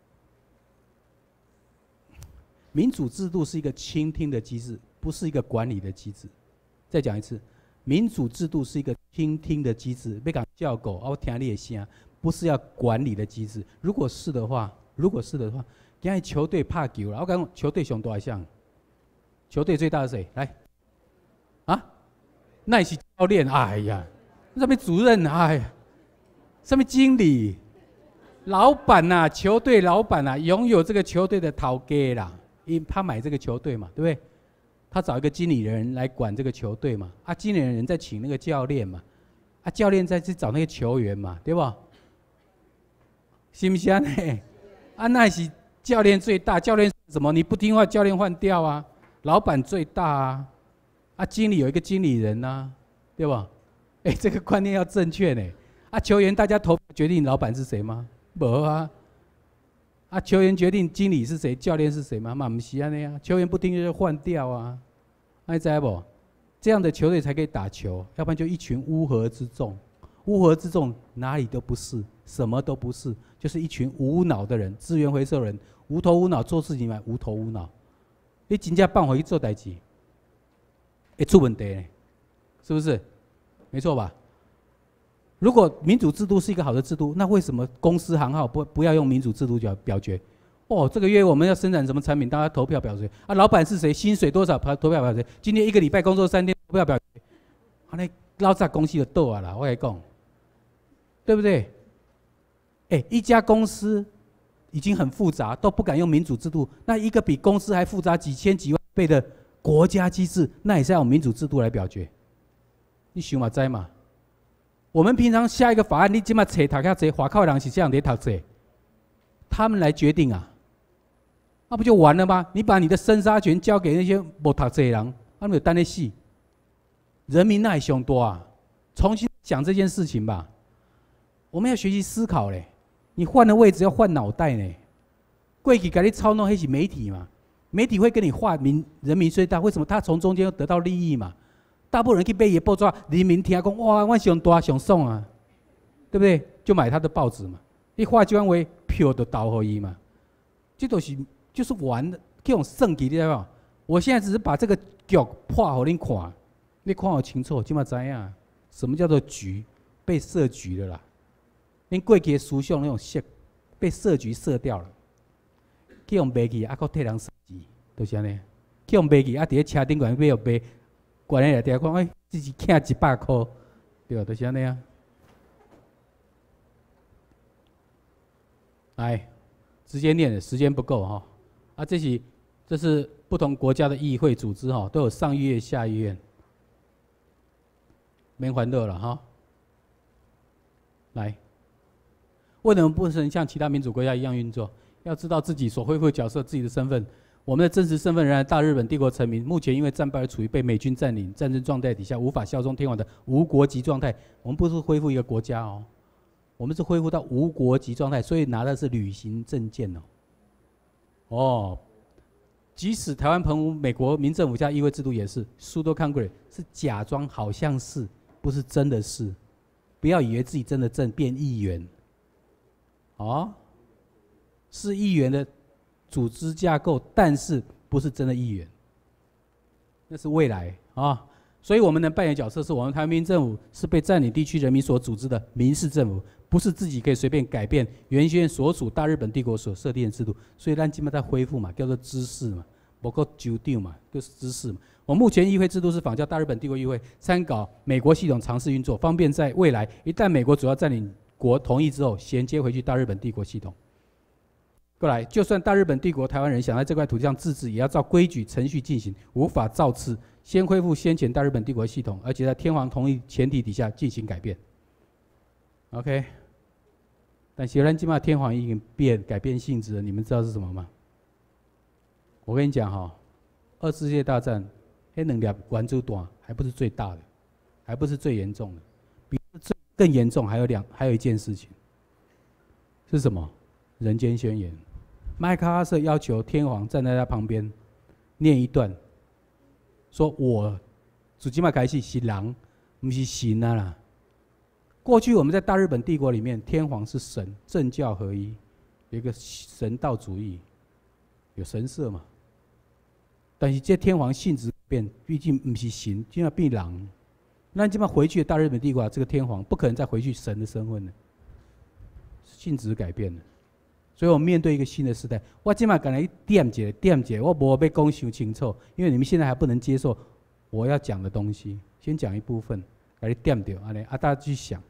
民主制度是一个倾听的机制，不是一个管理的机制。再讲一次，民主制度是一个倾听的机制，要讲叫狗，我听你的声，不是要管理的机制。如果是的话，今天球队拍球了，我讲球队上大项，球队最大的谁？来，啊，那是教练，哎呀，什么主任，哎呀，什么经理，老板呐、球队老板呐、拥有这个球队的头家啦，因他买这个球队嘛，对不对？他找一个经理人来管这个球队嘛，啊，经理人再请那个教练嘛，啊，教练再去找那个球员嘛，对吧？是不是啊？啊，那是教练最大，教练什么？你不听话，教练换掉啊。老板最大啊，啊，经理有一个经理人啊，对吧？这个观念要正确呢。啊，球员大家投票决定老板是谁吗？没啊。啊，球员决定经理是谁，教练是谁吗？嘛不是安尼啊，球员不听就换掉啊。你知不？这样的球队才可以打球，要不然就一群乌合之众。乌合之众哪里都不是，什么都不是，就是一群无脑的人，资源回收人，无头无脑做事情嘛，无头无脑。你真正放回去做代志，会出问题呢，是不是？没错吧？如果民主制度是一个好的制度，那为什么公司行号不要用民主制度表决？哦，这个月我们要生产什么产品，大家投票表决啊？老板是谁？薪水多少？投票表决。今天1个礼拜工作3天，投票表决。那老早公司就倒啊啦，我跟你讲，对不对？一家公司已经很复杂，都不敢用民主制度，那一个比公司还复杂几千几万倍的国家机制，那也是要用民主制度来表决。你想嘛知嘛？我们平常下一个法案，你今嘛找读较济，华靠人是这样在读册，他们来决定啊，那不就完了吗？你把你的生杀权交给那些没读册的人，他们就等咧死。人民那还上大啊！重新讲这件事情吧，我们要学习思考嘞。你换了位置要换脑袋呢。过去给你操弄，那是媒体嘛，媒体会跟你画人民最大，为什么？他从中间得到利益嘛。大部分人去买伊的报纸，人民听讲哇，我上大上爽啊，对不对？ 就买他的报纸嘛。你画这款话，票就投给伊嘛。这都是就是玩的，这种算计，你知道吗？我现在只是把这个局破给你看，你看好清楚，就嘛知影什么叫做局，被设局了啦。恁过去的思想那种设被设局设掉了，去用卖去，啊，搁替人设计，就是安尼。去用卖去，啊，伫咧车顶悬买又卖，关起来底下讲，哎，这是欠100块，对，就是安尼啊。来，直接念的时间不够哈。啊，这是不同国家的议会组织哈，都有上议院、下议院，免烦恼了哈。来，为什么不能像其他民主国家一样运作？要知道自己所恢复的角色、自己的身份。我们的真实身份仍然大日本帝国臣民，目前因为战败而处于被美军占领、战争状态底下，无法效忠天皇的无国籍状态。我们不是恢复一个国家哦，我们是恢复到无国籍状态，所以拿的是旅行证件哦。哦，即使台湾澎湖美国民政府加议会制度也是 pseudo Congress， 是假装好像是，不是真的是。不要以为自己真的正变议员，哦，是议员的组织架构，但是不是真的议员，那是未来啊。所以我们能扮演角色，是我们台湾民政府是被占领地区人民所组织的民事政府，不是自己可以随便改变原先所属大日本帝国所设定的制度。所以咱今麦在恢复嘛，叫做知识嘛，包括纠定嘛，就是知识嘛。我目前议会制度是仿效大日本帝国议会，参考美国系统尝试运作，方便在未来一旦美国主要占领国同意之后，衔接回去大日本帝国系统。过来，就算大日本帝国台湾人想在这块土地上自治，也要照规矩程序进行，无法照次先恢复先前大日本帝国系统，而且在天皇同意前提底下进行改变。OK， 但是咱今嘛天皇已经改变性质了，你们知道是什么吗？我跟你讲哈，2次世界大战那2粒原子弹还不是最大的，还不是最严重的，比更严重还有一件事情，是什么？人间宣言。麦克阿瑟要求天皇站在他旁边，念一段，说我自今麦开始是人，不是神啊啦。过去我们在大日本帝国里面，天皇是神，政教合一，有一个神道主义，有神社嘛。但是这天皇性质变，毕竟不是神，今麦变人。那今麦回去的大日本帝国，这个天皇不可能再回去神的身份了，性质改变了。所以我们面对一个新的时代，我今麦敢来点一下，我无要讲太清楚，因为你们现在还不能接受我要讲的东西，先讲一部分，给你点掉，安尼大家去想。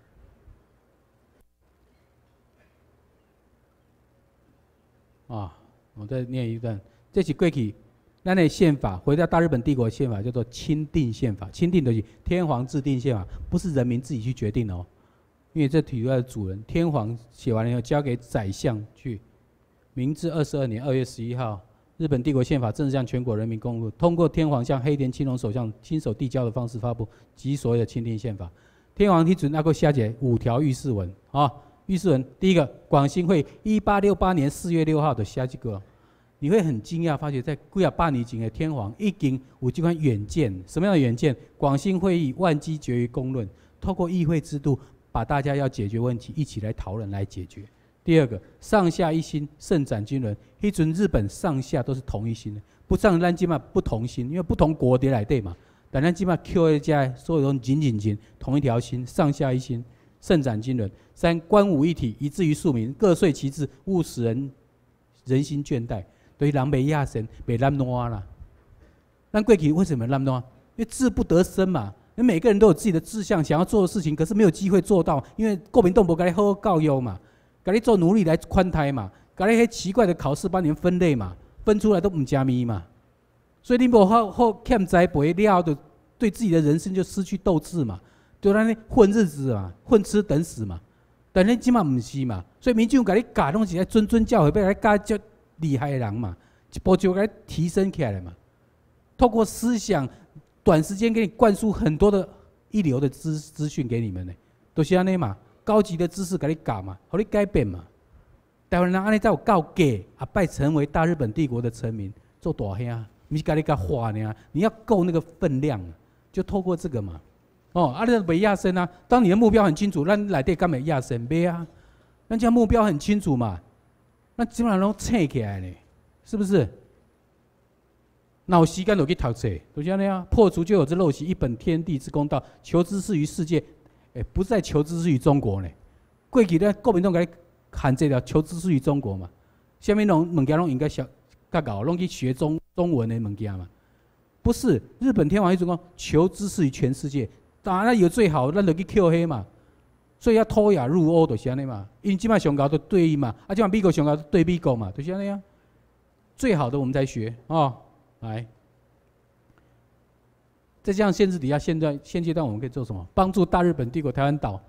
我再念一段，这是过去咱的宪法，回到大日本帝国的宪法叫做钦定宪法，钦定的是天皇制定宪法，不是人民自己去决定哦。因为这体外的主人，天皇写完了以后交给宰相去。明治22年2月11号，日本帝国宪法正式向全国人民公布，通过天皇向黑田清隆首相亲手递交的方式发布，即所谓的钦定宪法。天皇批准那个下解5条御誓文啊，御誓文第一个，广兴会1868年4月6号的下这个，你会很惊讶，发觉在几百年前的天皇已经有这款远见，什么样的远见？广兴会议万机决于公论，透过议会制度。把大家要解决问题一起来讨论来解决。第二个，上下一心，盛展军人。迄阵日本上下都是同一心的，不像咱今嘛不同心，因为不同国在内底嘛。但咱今嘛 Q 一家所有人紧同一条心，上下一心，盛展军人。3，官武一体，以至于庶民，各遂其志，勿使人心倦怠。对人袂亚神，袂懒惰啦。咱过去为什么懒惰？因为志不得伸嘛。你每个人都有自己的志向，想要做的事情，可是没有机会做到，因为国民党不给你好好教育嘛，给你做奴隶来宽胎嘛，给你迄奇怪的考试把你们分类嘛，分出来都唔加咪嘛，所以你无好欠栽培了，就对自己的人生就失去斗志嘛，就让你混日子嘛，混吃等死嘛。但你今嘛唔是嘛，所以民众给你教拢是来谆教诲，要来教较厉害的人嘛，一步就给你提升起来嘛，透过思想。短时间给你灌输很多的一流的资讯给你们呢，都是安尼嘛，高级的知识给你教嘛，给你改变嘛。台湾人安尼才有够假，也拜成为大日本帝国的臣民，做大兄，不是给你个话呢，你要够那个分量，就透过这个嘛。 哦，啊，你没亚生啊。当你的目标很清楚，那你来对干没亚生没啊？那这样目标很清楚嘛，那基本上都切起来呢，是不是？那有时间就去读册，就是这样。破除旧有之陋习，一本天地之公道，求知识于世界。不是在求知识于中国呢。过去咧，国民党给你限制了求知识于中国嘛。下面拢物件拢应该学较搞，拢去学中文的物件嘛。不是，日本天皇一直讲求知识于全世界，当然有最好，咱就去扣黑嘛。所以要脱亚入欧就是安尼嘛。因为即摆上高都对伊嘛，即摆美国上高都对美国嘛，就是安尼啊。最好的我们才学哦。来，在这样限制底下，现阶段我们可以做什么？帮助大日本帝国台湾岛，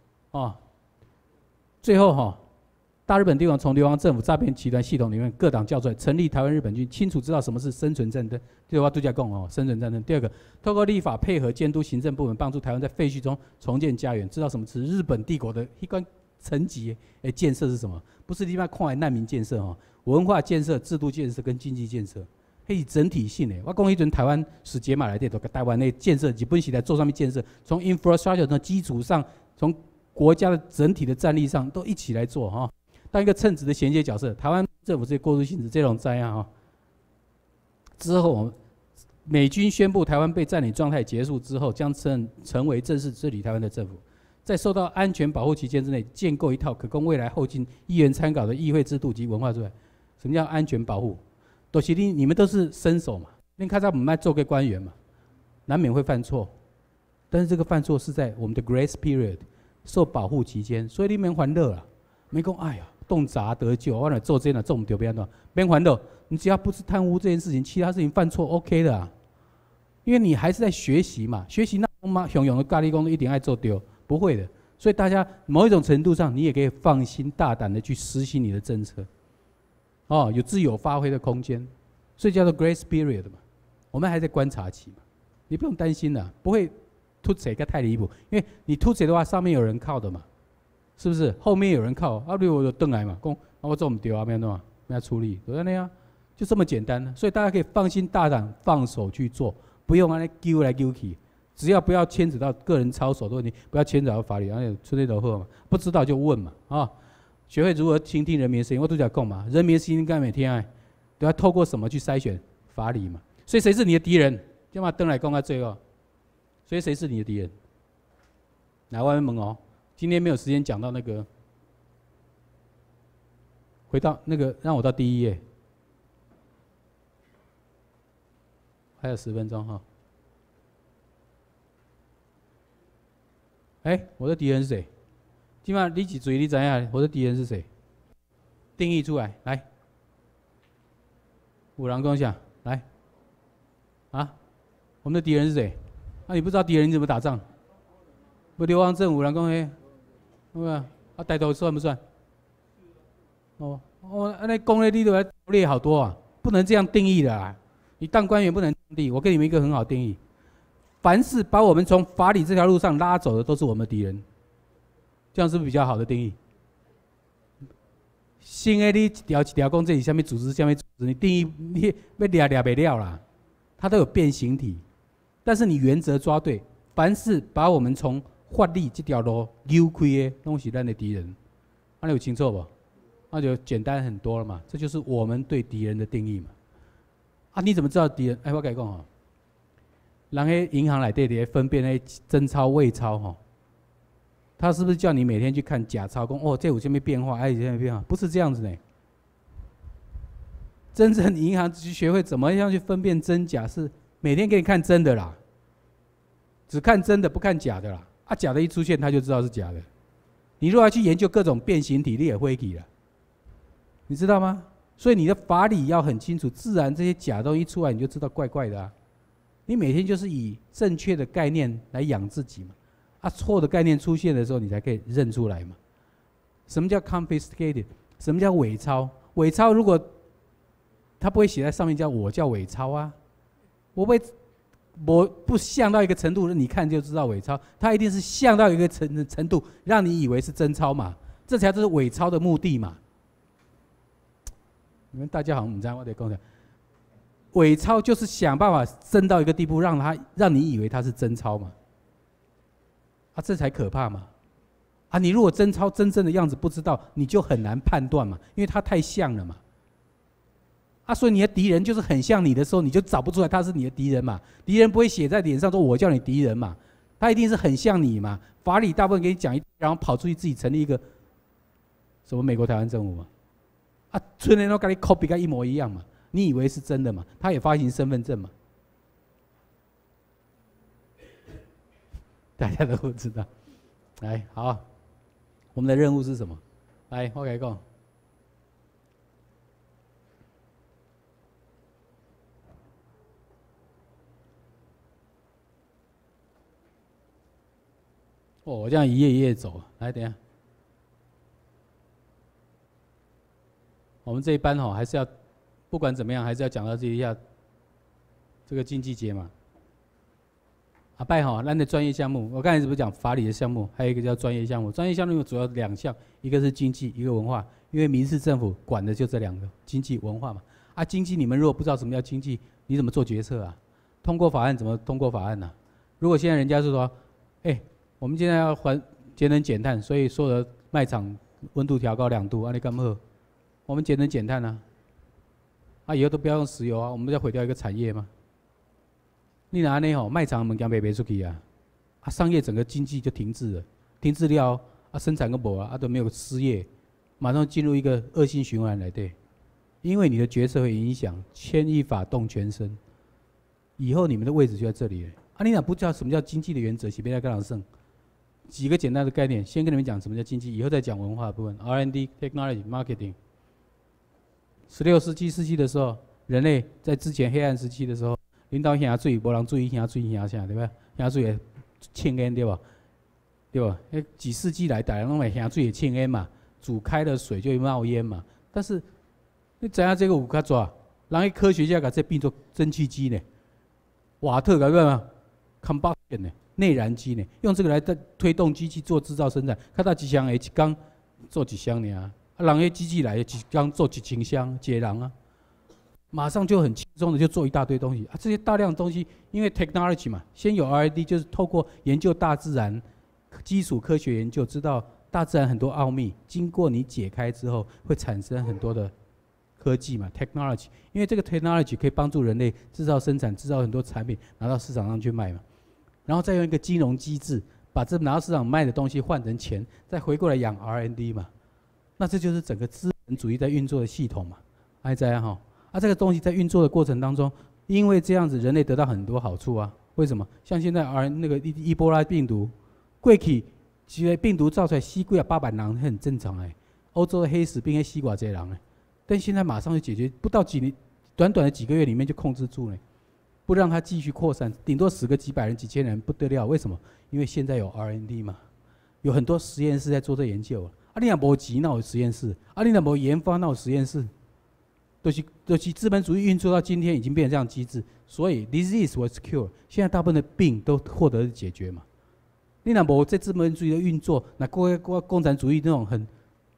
最后大日本帝国从流亡政府诈骗集团系统里面各党叫出来，成立台湾日本军，清楚知道什么是生存战争。这话度假共生存战争。第二个，透过立法配合监督行政部门，帮助台湾在废墟中重建家园，知道什么是日本帝国的一关层级的建设是什么？不是另外看的难民建设文化建设、制度建设跟经济建设。迄是整体性的，我讲迄阵台湾史解码来底，都台湾的建设日本时代做上面建设，从 infrastructure 从基础上，从国家的整体的战力上，都一起来做当一个称职的衔接角色。台湾政府这些过渡性质这种灾啊之后，美军宣布台湾被占领状态结束之后，将成为正式治理台湾的政府。在受到安全保护期间之内，建构一套可供未来后进议员参考的议会制度及文化之外。什么叫安全保护？都是你们都是新手嘛，你看在我们卖做个官员嘛，难免会犯错，但是这个犯错是在我们的 grace period 受保护期间，所以你免烦恼啦，没讲哎呀动辄得救，我来做这样做唔对边喏，免烦恼，你只要不是贪污这件事情，其他事情犯错 OK 的因为你还是在学习嘛，学习那嘛熊熊的咖喱工一定爱做丢，不会的，所以大家某一种程度上，你也可以放心大胆的去实行你的政策。有自由发挥的空间，所以叫做 grace period 嘛。我们还在观察期嘛，你不用担心的，不会突袭个太离谱，因为你突袭的话，上面有人靠的嘛，是不是？后面有人靠，如果我就登来嘛，讲我做唔对没有弄没有处理，对不对呀？就这么简单，所以大家可以放心大胆放手去做，不用来揪来揪去，只要不要牵扯到个人操守的问题，不要牵扯到法律，然后出类头货嘛，不知道就问嘛学会如何倾听人民的声音，我都讲讲嘛，人民的声音该每天都要透过什么去筛选法理嘛。所以谁是你的敌人？就把灯来讲到最后，所以谁是你的敌人？来外面问今天没有时间讲到那个，回到那个，让我到第1页，还有10分钟我的敌人是谁？今晚你几嘴你怎样？我的敌人是谁？定义出来，来。五郎跟我讲，来。我们的敌人是谁？你不知道敌人你怎么打仗？不流亡政五郎公对吧？带头算不算？那公的你都要列好多不能这样定义的你当官员不能定义。我给你们一个很好定义：凡是把我们从法理这条路上拉走的，都是我们的敌人。这样是不是比较好的定义？新的你一条一条讲这是什么组织，什么组织，你定义你要抓不了啦，它都有变形体。但是你原则抓对，凡是把我们从法律这条路扭开的，都是咱的敌人。你有清楚不？那就简单很多了嘛。这就是我们对敌人的定义嘛。你怎么知道敌人？我跟你讲人在银行内底咧分辨那真钞伪钞他是不是叫你每天去看假钞？讲这有什么变化？有什么变化？不是这样子呢。真正银行去学会怎么样去分辨真假，是每天给你看真的啦，只看真的不看假的啦。假的一出现，他就知道是假的。你如果要去研究各种变形体，你也会去了，你知道吗？所以你的法理要很清楚，自然这些假东西出来，你就知道怪怪的你每天就是以正确的概念来养自己嘛。错的概念出现的时候，你才可以认出来嘛。什么叫 confiscated？ 什么叫伪钞？伪钞如果他不会写在上面，我叫伪钞我不像到一个程度，你看就知道伪钞，它一定是像到一个程度，让你以为是真钞嘛，这才是伪钞的目的嘛。你们大家好像不知道我在讲啥，伪钞就是想办法升到一个地步，让你以为它是真钞嘛。 啊，这才可怕嘛！啊，你如果真抄真正的样子不知道，你就很难判断嘛，因为它太像了嘛。啊，所以你的敌人就是很像你的时候，你就找不出来他是你的敌人嘛。敌人不会写在脸上说我叫你敌人嘛，他一定是很像你嘛。法理大部分给你讲然后跑出去自己成立一个什么美国台湾政府嘛。啊，村人都跟你 copy 跟一模一样嘛，你以为是真的嘛？他也发行身份证嘛。大家都不知道。来，好，我们的任务是什么？来，我来讲。哦，我这样一页一页走，来，等一下。我们这一班还是要，不管怎么样，还是要讲到这一下这个经济节嘛。啊，拜咱的专业项目，我刚才是不是讲法理的项目，还有一个叫专业项目。专业项目主要2项，一个是经济，一个文化。因为民事政府管的就这2个，经济、文化嘛。啊，经济你们如果不知道什么叫经济，你怎么做决策啊？通过法案怎么通过法案呢？如果现在人家是说，我们现在要节能减碳，所以所有的卖场温度调高2度，你干嘛？我们节能减碳啊！啊，以后都不要用石油啊，我们要毁掉一个产业吗？你拿呢卖场物件卖出去啊，商业整个经济就停滞了，停滞了生产个无都没有失业，马上进入一个恶性循环来对，因为你的决策会影响，牵一发动全身，以后你们的位置就在这里了。你哪不知道什么叫经济的原则，是别来跟人胜。几个简单的概念，先跟你们讲什么叫经济，以后再讲文化的部分 ，R&D、Technology、Marketing。16世纪的时候，人类在之前黑暗时期的时候，领导下水，无人注意下水下啥，对吧？下水也呛烟，对吧？对吧？几世纪来，大家拢会下水也呛烟嘛，煮开了水就会冒烟嘛。但是你知影这个有较抓，人科学家把这变做蒸汽机呢，瓦特个个 combustion 呢。内燃机呢，用这个来推动机器做制造生产，看到一箱一缸做一箱呢，人迄机器来一缸做1000箱，一个人啊，马上就很轻松的就做一大堆东西啊。这些大量的东西，因为 technology 嘛，先有 R&D， 就是透过研究大自然基础科学研究，知道大自然很多奥秘，经过你解开之后，会产生很多的科技嘛 ，technology。因为这个 technology 可以帮助人类制造生产，制造很多产品拿到市场上去卖嘛。然后再用一个金融机制，把这拿到市场卖的东西换成钱，再回过来养 R&D 嘛，那这就是整个资本主义在运作的系统嘛，还在哈。这个东西在运作的过程当中，因为这样子人类得到很多好处啊。为什么？像现在那个伊波拉病毒，过去这个病毒造出来死几800人很正常哎，欧洲的黑死病还死偌济人哎，但现在马上就解决，不到几年，短短的几个月里面就控制住了。不让它继续扩散，顶多死个几百人、几千人不得了。为什么？因为现在有 R&D 嘛，有很多实验室在做这研究。你若无钱，哪有实验室？你若无研发，哪有实验室？就是资本主义运作到今天，已经变成这样机制。所以 disease was cured， 现在大部分的病都获得解决嘛。你若无这资本主义的运作，那共产主义那种很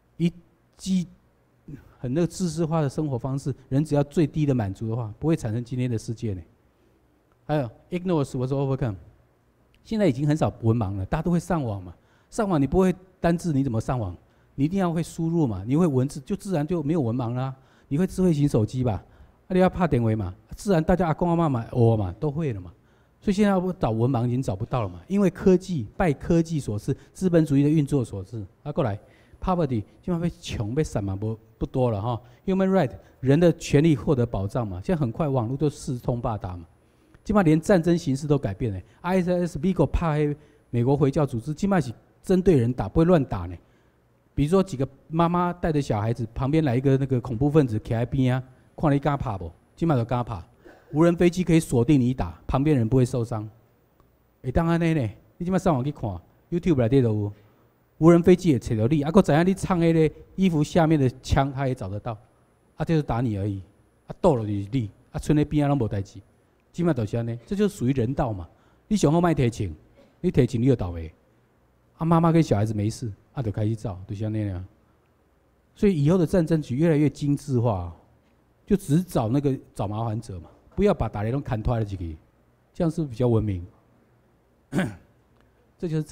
那个自私化的生活方式，人只要最低的满足的话，不会产生今天的世界呢。还有 ignorance was overcome， 现在已经很少文盲了，大家都会上网嘛。上网你不会单字，你怎么上网？你一定要会输入嘛，你会文字，就自然就没有文盲啦。你会智慧型手机吧？你要拍电话嘛，自然大家阿公阿嬷嘛、我嘛都会了嘛。所以现在要找文盲已经找不到了嘛，因为科技拜科技所赐，资本主义的运作所致。过来 ，poverty 基本上被穷被散嘛不多了哈。Human right 人的权利获得保障嘛，现在很快网络都四通八达嘛。基本上连战争形式都改变了 ，ISIS 怕美国回教组织，基本上是针对人打，不会乱打呢。比如说几个妈妈带着小孩子，旁边来一个那个恐怖分子，徛在边啊，看你敢怕不？基本上就敢怕。无人飞机可以锁定你打，旁边人不会受伤。当安尼呢，你基本上上网去看 ，YouTube 内底都有，无人飞机也找到你，还知影你藏迄个衣服下面的枪，他也找得到。就是打你而已，倒了就是你，剩在边啊拢无代志。基本上就是安尼，这就属于人道嘛。你上好卖提钱，你提钱你就倒霉。妈妈跟小孩子没事，就开始造，就是安尼样。所以以后的战争局越来越精致化，就只找麻烦者嘛，不要把大家都砍脱了几个，这样是不是比较文明？这就是这个了。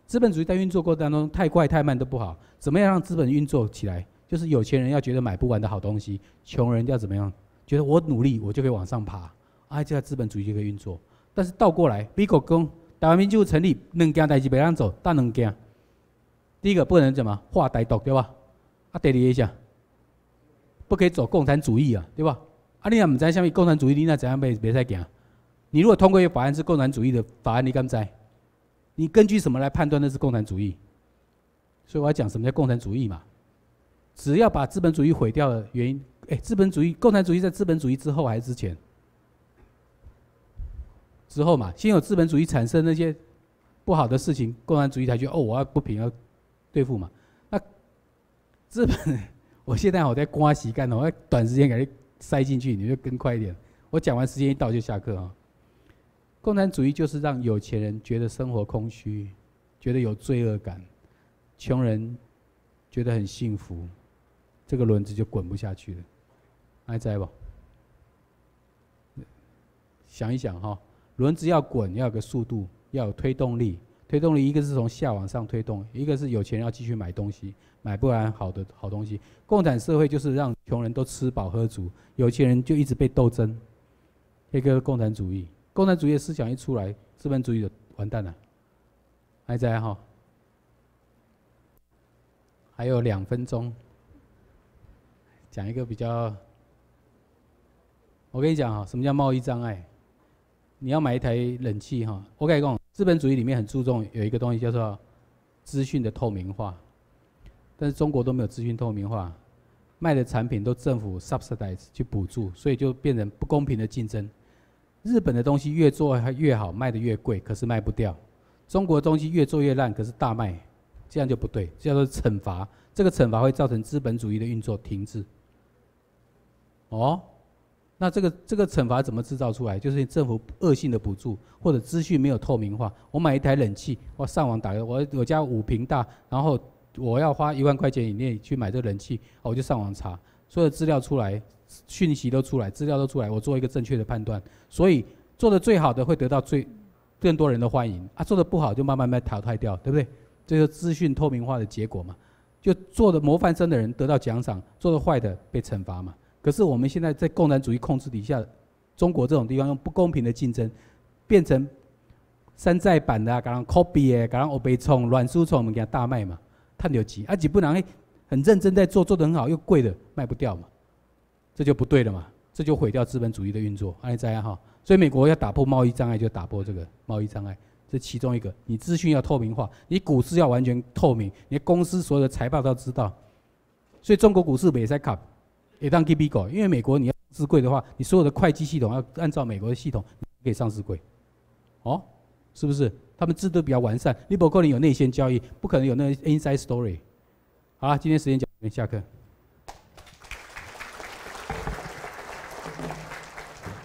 资本主义在运作过程当中，太快太慢都不好。怎么样让资本运作起来？就是有钱人要觉得买不完的好东西，穷人要怎么样？觉得我努力我就可以往上爬，这样资本主义就可以运作。但是倒过来，美国讲台湾民主成立，两件代志别让走，但两件。第一个不能怎么划台独，对吧？第二个是啥？不可以走共产主义啊，对吧？你也唔知下面共产主义，你那怎样别使行？你如果通过一个法案是共产主义的法案，你敢知？你根据什么来判断那是共产主义？所以我要讲什么叫共产主义嘛。只要把资本主义毁掉的原因，资本主义、共产主义在资本主义之后还是之前？之后嘛，先有资本主义产生那些不好的事情，共产主义才觉得我要不平要对付嘛。那资本，我现在我在刮时间，我要短时间给你塞进去，你就更快一点。我讲完时间一到就下课啊。共产主义就是让有钱人觉得生活空虚，觉得有罪恶感，穷人觉得很幸福，这个轮子就滚不下去了。还在不？想一想哈，轮子要滚要有个速度，要有推动力。推动力一个是从下往上推动，一个是有钱人要继续买东西，买不完好东西。共产社会就是让穷人都吃饱喝足，有钱人就一直被斗争。这个共产主义。共产主义的思想一出来，资本主义就完蛋了。还在哈？还有2分钟，讲一个比较。我跟你讲哈，什么叫贸易障碍？你要买一台冷气哈，我跟你讲，资本主义里面很注重有一个东西叫做资讯的透明化，但是中国都没有资讯透明化，卖的产品都政府 subsidize 去补助，所以就变成不公平的竞争。日本的东西越做越好，卖的越贵，可是卖不掉；中国的东西越做越烂，可是大卖，这样就不对，这叫做惩罚。这个惩罚会造成资本主义的运作停滞。那这个惩罚怎么制造出来？就是政府恶性的补助，或者资讯没有透明化。我买一台冷气，我上网打我家5坪大，然后我要花1万块钱以内去买这个冷气，我就上网查，所有资料出来。讯息都出来，资料都出来，我做一个正确的判断。所以做的最好的会得到更多人的欢迎做的不好就慢慢淘汰掉，对不对？这就是资讯透明化的结果嘛。就做的模范生的人得到奖赏，做的坏的被惩罚嘛。可是我们现在在共产主义控制底下，中国这种地方用不公平的竞争，变成山寨版的给人 copy 的，给人欧贝冲、软输冲，我们给他大卖嘛，赚到钱。而且不然很认真在做，做得很好又贵的卖不掉嘛。这就不对了嘛，这就毁掉资本主义的运作，这样哈。所以美国要打破贸易障碍，就打破这个贸易障碍，这其中一个。你资讯要透明化，你股市要完全透明，你的公司所有的财报都知道。所以中国股市没在卡，也当 K B 狗，因为美国你要上市柜的话，你所有的会计系统要按照美国的系统，你可以上市柜，是不是？他们制度比较完善，你不可能有内线交易，不可能有那个 inside story。好了，今天时间讲，下课。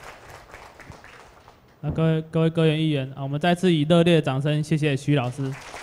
各位议员我们再次以热烈的掌声谢谢徐老师。